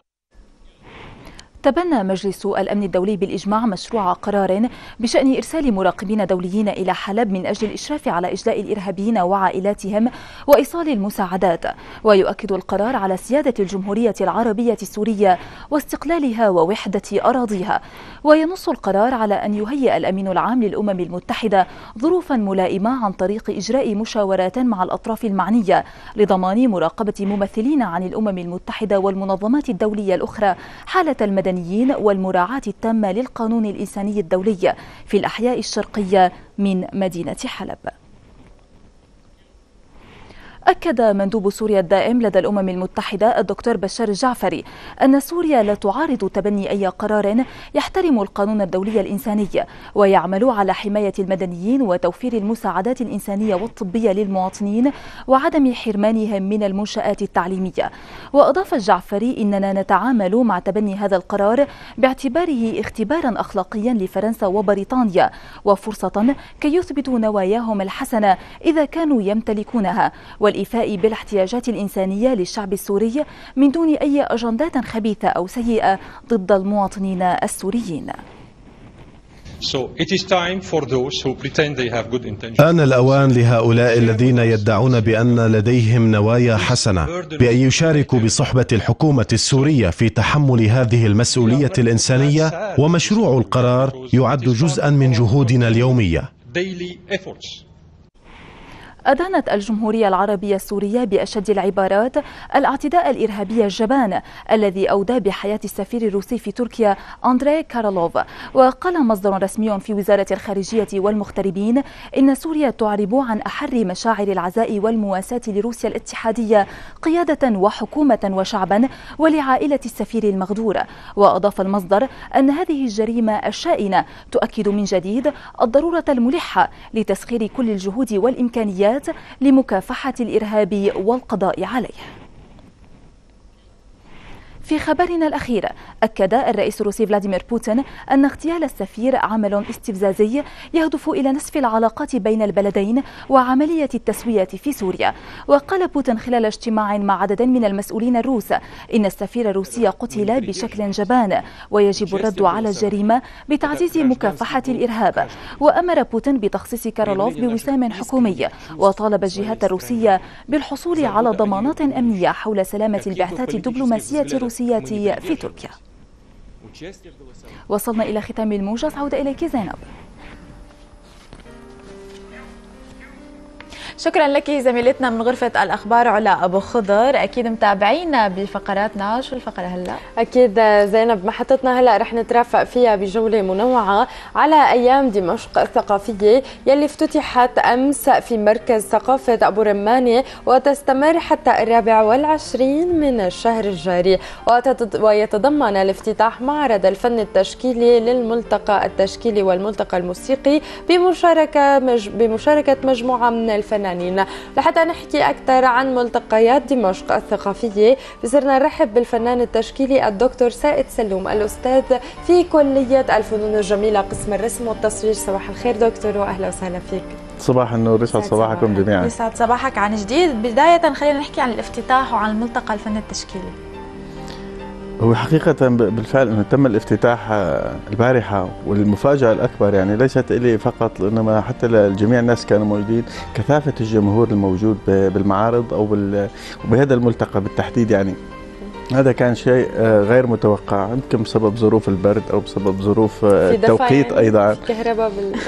Speaker 11: تبنى مجلس الأمن الدولي بالإجماع مشروع قرار بشأن إرسال مراقبين دوليين إلى حلب من أجل الإشراف على إجلاء الإرهابيين وعائلاتهم وإيصال المساعدات. ويؤكد القرار على سيادة الجمهورية العربية السورية واستقلالها ووحدة أراضيها. وينص القرار على أن يهيئ الأمين العام للأمم المتحدة ظروفا ملائمة عن طريق إجراء مشاورات مع الأطراف المعنية لضمان مراقبة ممثلين عن الأمم المتحدة والمنظمات الدولية الأخرى حالة المدنيين والمراعاة التامة للقانون الإنساني الدولي في الأحياء الشرقية من مدينة حلب. أكد مندوب سوريا الدائم لدى الأمم المتحدة الدكتور بشار الجعفري أن سوريا لا تعارض تبني أي قرار يحترم القانون الدولي الإنساني ويعمل على حماية المدنيين وتوفير المساعدات الإنسانية والطبية للمواطنين وعدم حرمانهم من المنشآت التعليمية. وأضاف الجعفري إننا نتعامل مع تبني هذا القرار باعتباره اختبارا أخلاقيا لفرنسا وبريطانيا وفرصة كي يثبتوا نواياهم الحسنة إذا كانوا يمتلكونها، والإيفاء بالاحتياجات الإنسانية للشعب السوري من دون أي أجندات خبيثة أو سيئة ضد المواطنين السوريين.
Speaker 9: آن الأوان لهؤلاء الذين يدعون بأن لديهم نوايا حسنة بأن يشاركوا بصحبة الحكومة السورية في تحمل هذه المسؤولية الإنسانية، ومشروع القرار يعد جزءا من جهودنا اليومية.
Speaker 11: أدانت الجمهورية العربية السورية بأشد العبارات الاعتداء الإرهابي الجبان الذي أودى بحياة السفير الروسي في تركيا أندري كارلوف. وقال مصدر رسمي في وزارة الخارجية والمغتربين إن سوريا تعرب عن أحر مشاعر العزاء والمواساة لروسيا الاتحادية قيادة وحكومة وشعبا ولعائلة السفير المغدور. وأضاف المصدر أن هذه الجريمة الشائنة تؤكد من جديد الضرورة الملحة لتسخير كل الجهود والإمكانيات لمكافحة الإرهاب والقضاء عليه. في خبرنا الأخير، أكد الرئيس الروسي فلاديمير بوتين أن اغتيال السفير عمل استفزازي يهدف إلى نسف العلاقات بين البلدين وعملية التسوية في سوريا. وقال بوتين خلال اجتماع مع عدد من المسؤولين الروس إن السفير الروسي قتل بشكل جبان ويجب الرد على الجريمة بتعزيز مكافحة الإرهاب. وأمر بوتين بتخصيص كارلوف بوسام حكومي، وطالب الجهات الروسية بالحصول على ضمانات أمنية حول سلامة البعثات الدبلوماسية الروسية في تركيا. وصلنا إلى ختام الموجز، عودة إليك زينب.
Speaker 1: شكرا لك زميلتنا من غرفة الأخبار علا أبو خضر. أكيد متابعينا بفقراتنا. شو الفقرة هلأ؟
Speaker 2: أكيد زينب، محطتنا هلأ رح نترافق فيها بجولة منوعة على أيام دمشق الثقافية يلي افتتحت أمس في مركز ثقافة أبو رمانة وتستمر حتى 24 من الشهر الجاري. ويتضمن الافتتاح معرض الفن التشكيلي للملتقى التشكيلي والملتقى الموسيقي بمشاركة مجموعة من الفنانين. لحتى نحكي أكثر عن ملتقيات دمشق الثقافية بصرنا نرحب بالفنان التشكيلي الدكتور سائد سلوم، الأستاذ في كلية الفنون الجميلة قسم الرسم والتصوير. صباح الخير دكتور وأهلا وسهلا فيك.
Speaker 13: صباح النور، يسعد صباحكم جميعا.
Speaker 1: يسعد صباحك عن جديد. بداية خلينا نحكي عن الافتتاح وعن ملتقى الفن التشكيلي.
Speaker 13: هو حقيقة بالفعل أنه تم الافتتاح البارحة، والمفاجأة الأكبر يعني ليست لي فقط إنما حتى لجميع الناس كانوا موجودين، كثافة الجمهور الموجود بالمعارض أو بهذا الملتقى بالتحديد. يعني هذا كان شيء غير متوقع، يمكن بسبب ظروف البرد أو بسبب ظروف التوقيت يعني أيضا.
Speaker 2: الكهرباء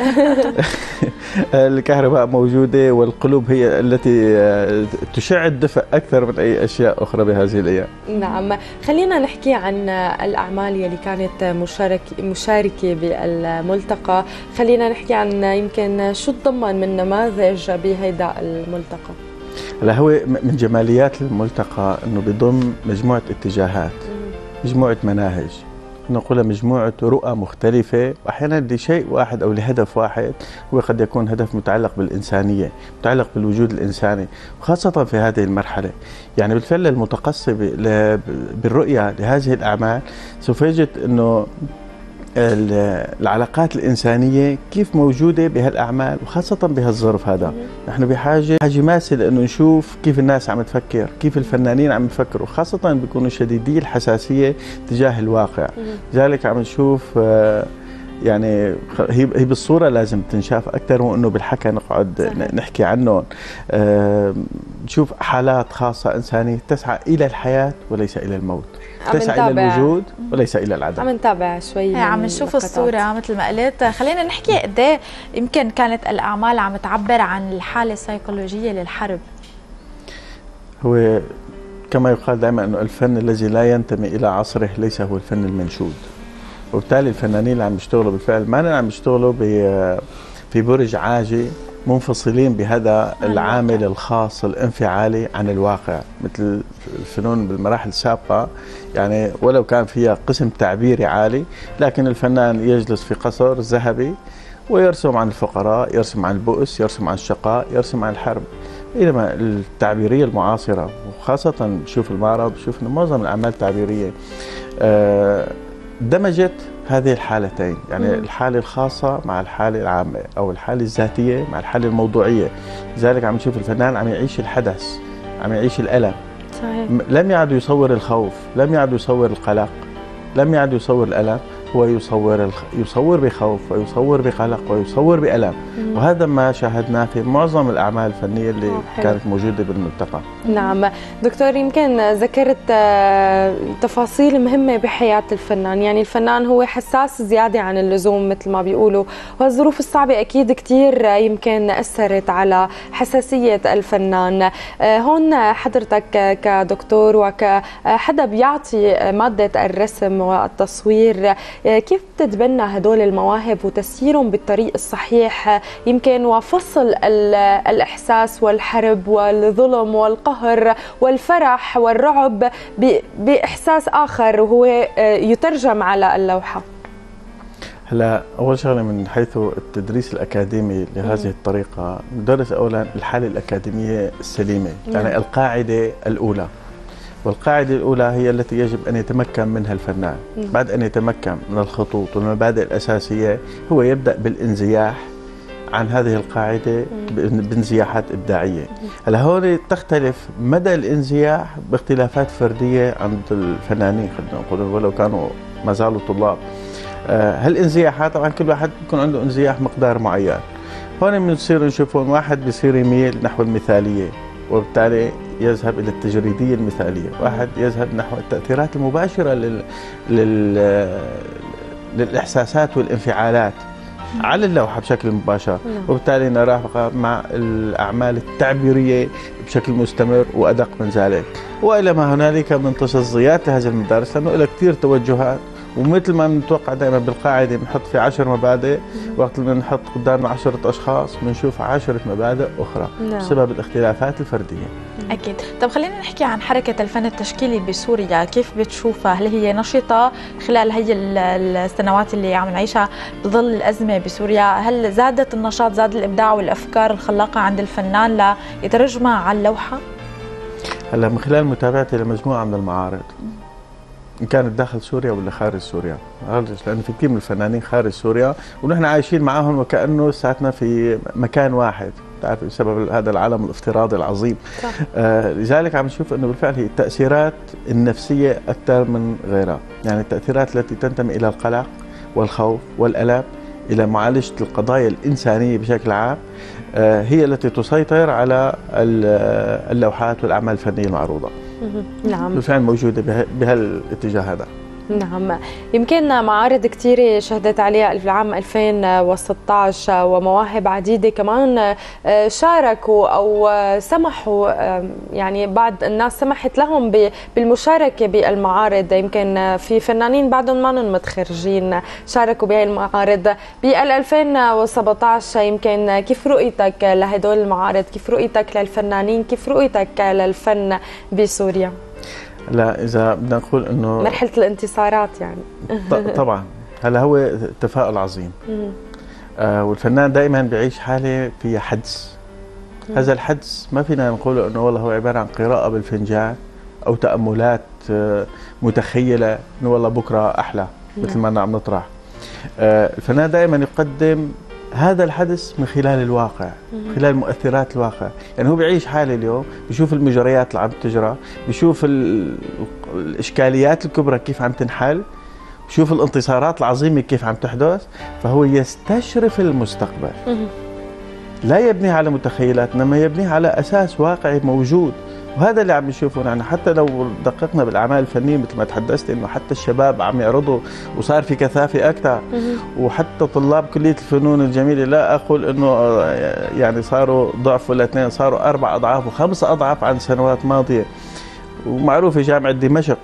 Speaker 13: الكهرباء موجودة، والقلوب هي التي تشع الدفء أكثر من أي أشياء أخرى بهذه الأيام.
Speaker 2: نعم، خلينا نحكي عن الأعمال يلي كانت مشاركة بالملتقى. خلينا نحكي عن يمكن شو تضمن من نماذج بهيدا الملتقى.
Speaker 13: هلا هو من جماليات الملتقى انه بيضم مجموعه اتجاهات، مجموعه مناهج، نقولها مجموعه رؤى مختلفه، واحيانا لشيء واحد او لهدف واحد، هو قد يكون هدف متعلق بالانسانيه، متعلق بالوجود الانساني، وخاصه في هذه المرحله. يعني بالفعل المتقصي بالرؤيه لهذه الاعمال سوف يجد انه العلاقات الإنسانية كيف موجودة بهالأعمال، وخاصة بهالظرف هذا. نحن بحاجة ماسة لأنه نشوف كيف الناس عم تفكر، كيف الفنانين عم يفكروا، خاصة بيكونوا شديدي الحساسية تجاه الواقع. لذلك عم نشوف يعني هي بالصورة لازم تنشاف أكثر من أنه بالحكى نقعد نحكي عنهم. نشوف حالات خاصة إنسانية تسعى إلى الحياة وليس إلى الموت، تسعى إلى الوجود وليس إلى العدم.
Speaker 2: عم نتابع شوي،
Speaker 1: عم نشوف الصورة مثل ما قلت. خلينا نحكي قد ايه يمكن كانت الأعمال عم تعبر عن الحالة السيكولوجية للحرب.
Speaker 13: هو كما يقال دائما أنه الفن الذي لا ينتمي إلى عصره ليس هو الفن المنشود، وبالتالي الفنانين اللي عم يشتغلوا بالفعل ما عم يشتغلوا في برج عاجي منفصلين بهذا العامل الخاص الانفعالي عن الواقع، مثل الفنون بالمراحل السابقة يعني ولو كان فيها قسم تعبيري عالي، لكن الفنان يجلس في قصر ذهبي ويرسم عن الفقراء، يرسم عن البؤس، يرسم عن الشقاء، يرسم عن الحرب. بينما التعبيرية المعاصرة وخاصة بشوف المعرض بشوف إن معظم الأعمال التعبيرية دمجت هذه الحالتين، يعني الحالة الخاصة مع الحالة العامة أو الحالة الذاتية مع الحالة الموضوعية. لذلك عم نشوف الفنان عم يعيش الحدث، عم يعيش الألم. صحيح. لم يعد يصور الخوف، لم يعد يصور القلق، لم يعد يصور الألم، هو يصور بخوف ويصور بقلق ويصور بألم. وهذا ما شاهدناه في معظم الأعمال الفنية اللي كانت موجودة بالملتقى.
Speaker 2: نعم دكتور، يمكن ذكرت تفاصيل مهمة بحياة الفنان، يعني الفنان هو حساس زيادة عن اللزوم مثل ما بيقولوا، وهالظروف الصعبة أكيد كتير يمكن أثرت على حساسية الفنان. هون حضرتك كدكتور وكحدا بيعطي مادة الرسم والتصوير، كيف بتتبنى هدول المواهب وتسييرهم بالطريق الصحيح يمكن وفصل الإحساس والحرب والظلم والقهر والفرح والرعب بإحساس آخر وهو يترجم على اللوحة؟
Speaker 13: هلا أول شغلة من حيث التدريس الأكاديمي لهذه الطريقة ندرس أولا الحالة الأكاديمية السليمة، يعني القاعدة الأولى، والقاعدة الأولى هي التي يجب أن يتمكن منها الفنان. بعد أن يتمكن من الخطوط والمبادئ الأساسية هو يبدأ بالانزياح عن هذه القاعدة بانزياحات إبداعية. هلا هون تختلف مدى الانزياح باختلافات فردية عند الفنانين، خلينا نقول ولو كانوا ما زالوا طلاب. هالانزياحات طبعا كل واحد بيكون عنده انزياح مقدار معين. هون بنصير نشوف واحد بيصير يميل نحو المثالية وبالتالي يذهب إلى التجريدية المثالية، واحد يذهب نحو التأثيرات المباشرة للإحساسات والانفعالات على اللوحة بشكل مباشر، وبالتالي نراه مع الأعمال التعبيرية بشكل مستمر وأدق من ذلك. وإلى ما هنالك من تصزيات لهذه المدارس، لأنه إلى كثير توجهات، ومثل ما بنتوقع دائما بالقاعدة بنحط في 10 مبادئ، وقت اللي بنحط قدامنا 10 أشخاص بنشوف 10 مبادئ أخرى بسبب الاختلافات الفردية.
Speaker 1: أكيد. طب خلينا نحكي عن حركة الفن التشكيلي بسوريا، كيف بتشوفها؟ هل هي نشطة خلال هي السنوات اللي عم نعيشها بظل الأزمة بسوريا؟ هل زادت النشاط، زاد الإبداع والأفكار الخلاقة عند الفنان ليترجمها على اللوحة؟
Speaker 13: هلا من خلال متابعتي لمجموعة من المعارض إن كانت داخل سوريا ولا خارج سوريا، لأن في كثير من الفنانين خارج سوريا ونحن عايشين معهم وكأنه ساعتنا في مكان واحد، تعرف بسبب هذا العالم الافتراضي العظيم. لذلك عم نشوف انه بالفعل هي التأثيرات النفسية أكثر من غيرها، يعني التأثيرات التي تنتمي إلى القلق والخوف والألم، إلى معالجة القضايا الإنسانية بشكل عام، هي التي تسيطر على اللوحات والأعمال الفنية المعروضة.
Speaker 2: نعم
Speaker 13: بالفعل موجودة بهالاتجاه هذا.
Speaker 2: نعم، يمكن معارض كثيرة شهدت عليها العام 2016 ومواهب عديدة كمان شاركوا أو سمحوا، يعني بعض الناس سمحت لهم بالمشاركة بالمعارض. يمكن في فنانين بعدهم ما متخرجين شاركوا بهي المعارض. بال 2017 يمكن كيف رؤيتك لهدول المعارض؟ كيف رؤيتك للفنانين؟ كيف رؤيتك للفن بسوريا؟
Speaker 13: لا إذا بدنا نقول إنه
Speaker 2: مرحلة الانتصارات يعني
Speaker 13: طبعا هلا هو تفاؤل عظيم. والفنان دائما بيعيش حالة فيها حدس. هذا الحدس ما فينا نقول إنه والله هو عبارة عن قراءة بالفنجان أو تأملات متخيلة إنه والله بكرة أحلى مثل ما عم نطرح. الفنان دائما يقدم هذا الحدث من خلال الواقع، من خلال مؤثرات الواقع، يعني هو بيعيش حاله اليوم، بيشوف المجريات اللي عم تجرى، بيشوف الإشكاليات الكبرى كيف عم تنحل، بيشوف الانتصارات العظيمة كيف عم تحدث، فهو يستشرف المستقبل. لا يبنيه على متخيلات، إنما يبنيه على أساس واقعي موجود. وهذا اللي عم نشوفه نحن، حتى لو دققنا بالاعمال الفنيه مثل ما تحدثت انه حتى الشباب عم يعرضوا وصار في كثافه اكثر، وحتى طلاب كليه الفنون الجميله لا اقول انه يعني صاروا ضعف ولا اثنين، صاروا 4 أضعاف و5 أضعاف عن سنوات ماضيه. ومعروفه جامعه دمشق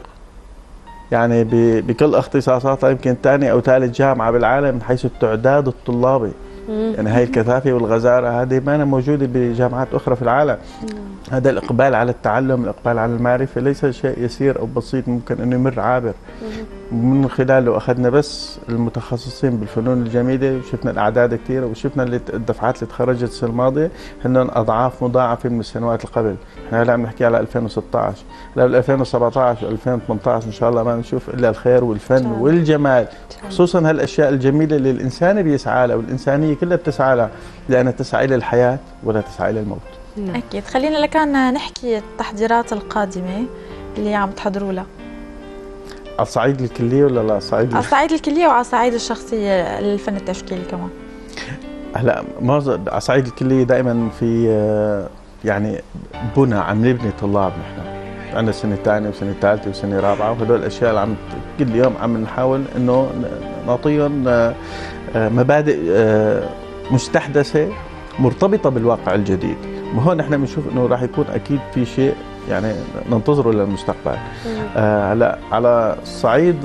Speaker 13: يعني بكل اختصاصاتها يمكن ثاني او ثالث جامعه بالعالم من حيث التعداد الطلابي. يعني هاي الكثافة والغزارة هذه ما موجودة بجامعات أخرى في العالم. هذا الإقبال على التعلم، الإقبال على المعرفة ليس شيء يسير أو بسيط ممكن أنه يمر عابر. من خلاله أخذنا بس المتخصصين بالفنون الجميلة وشفنا الأعداد كثيرة، وشفنا الدفعات اللي تخرجت السنة الماضية هن أضعاف مضاعفة من السنوات اللي قبل. احنا هلا عم نحكي على 2016، لو 2017 و 2018 إن شاء الله ما نشوف إلا الخير والفن والجمال، خصوصا هالأشياء الجميلة اللي الإنسان بيسعى لها والإنسانية كلها بتسعى لها، لأنها تسعى إلى الحياة ولا تسعى إلى الموت.
Speaker 1: أكيد. خلينا لكان نحكي التحضيرات القادمة اللي عم تحضروا لها
Speaker 13: على الصعيد الكلي ولا لا؟ على
Speaker 1: الصعيد الكلي وعلى الصعيد الشخصي للفن التشكيلي كمان.
Speaker 13: هلا معظم على الصعيد الكلي دائما في يعني بنى عم نبني طلاب. نحن عندنا سنه ثانيه وسنه ثالثه وسنه رابعه، وهدول الاشياء اللي عم كل يوم عم نحاول انه نعطيهم مبادئ مستحدثه مرتبطه بالواقع الجديد. وهون نحن بنشوف انه راح يكون اكيد في شيء يعني ننتظره للمستقبل. هلا على الصعيد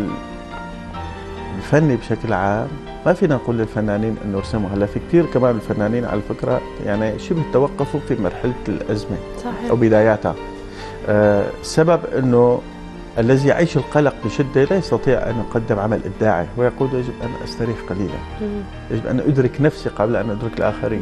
Speaker 13: الفني بشكل عام ما فينا نقول للفنانين انه ارسموا. هلا في كثير كمان الفنانين على فكره يعني شبه توقفوا في مرحله الازمه صحيح. او بداياتها. السبب انه الذي يعيش القلق بشده لا يستطيع ان يقدم عمل ابداعي، ويقول يجب ان استريح قليلا، يجب ان ادرك نفسي قبل ان ادرك الاخرين.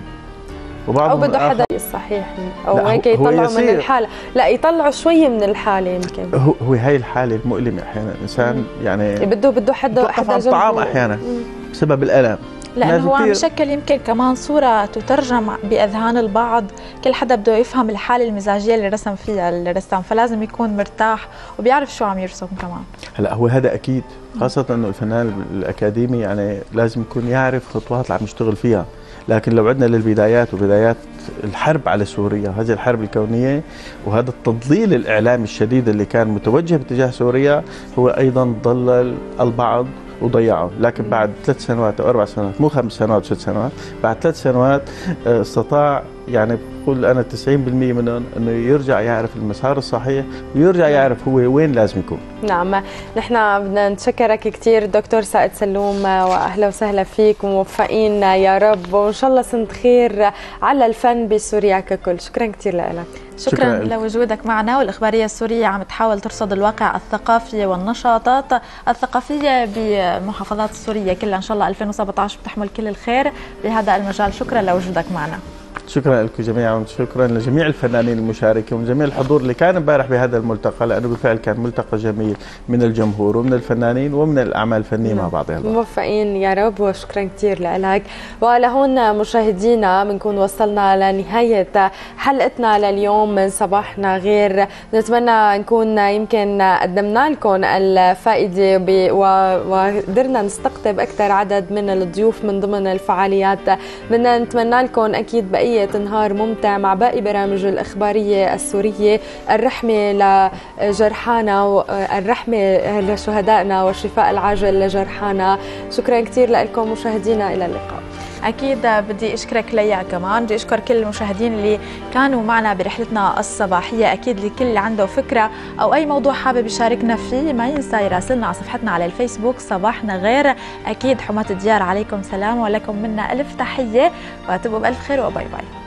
Speaker 2: او بده حدا صحيح او هيك يطلعوا من الحاله، لا يطلعوا شوي من الحاله. يمكن
Speaker 13: هو هاي الحاله المؤلمه احيانا الانسان يعني
Speaker 2: بده حدا
Speaker 13: عن الطعام احيانا بسبب الالم،
Speaker 1: لانه هو عم يشكل يمكن كمان صوره تترجم باذهان البعض. كل حدا بده يفهم الحاله المزاجيه اللي رسم فيها الرسام، فلازم يكون مرتاح وبيعرف شو عم يرسم كمان. هلا
Speaker 13: هو هذا اكيد، خاصه انه الفنان الاكاديمي يعني لازم يكون يعرف خطوات اللي عم يشتغل فيها. لكن لو عدنا للبدايات وبدايات الحرب على سوريا، هذه الحرب الكونية وهذا التضليل الإعلامي الشديد اللي كان متوجه باتجاه سوريا هو أيضا ضلل البعض وضيعه. لكن بعد 3 سنوات أو 4 سنوات، مو 5 سنوات 6 سنوات، بعد 3 سنوات استطاع يعني بقول أنا 90% منهم أنه يرجع يعرف المسار الصحيح ويرجع يعرف هو وين لازم يكون.
Speaker 2: نعم، نحن بدنا نتشكرك كثير دكتور سائد سلوم، وأهلا وسهلا فيك وموفقين يا رب، وإن شاء الله سنة خير على الفن بسوريا ككل. شكرا كثير لك.
Speaker 1: شكرا لوجودك معنا. والإخبارية السورية عم تحاول ترصد الواقع الثقافي والنشاطات الثقافية بالمحافظات السورية كلها. إن شاء الله 2017 بتحمل كل الخير بهذا المجال. شكرا لوجودك معنا.
Speaker 13: شكرا لكم جميعا، وشكرا لجميع الفنانين المشاركين وجميع الحضور اللي كان امبارح بهذا الملتقى، لانه بالفعل كان ملتقى جميل من الجمهور ومن الفنانين ومن الاعمال الفنيه مع بعضها.
Speaker 2: موفقين يا رب، وشكرا كثير لك. ولهون مشاهدينا بنكون وصلنا لنهايه حلقتنا لليوم من صباحنا غير. نتمنى نكون يمكن قدمنا لكم الفائده وقدرنا نستقطب اكثر عدد من الضيوف من ضمن الفعاليات. بدنا نتمنى لكم اكيد بقيه نهار ممتع مع باقي برامج الإخبارية السورية. الرحمة لجرحانا والرحمة لشهدائنا والشفاء العاجل لجرحانا. شكرا كثير لكم مشاهدينا، إلى اللقاء.
Speaker 1: أكيد بدي أشكرك ليا كمان، بدي أشكر كل المشاهدين اللي كانوا معنا برحلتنا الصباحية. أكيد لكل اللي عنده فكرة أو أي موضوع حابب يشاركنا فيه ما ينسى يراسلنا على صفحتنا على الفيسبوك صباحنا غير. أكيد حماة الديار عليكم سلام، ولكم منا ألف تحية، وتبقوا بألف خير وباي باي.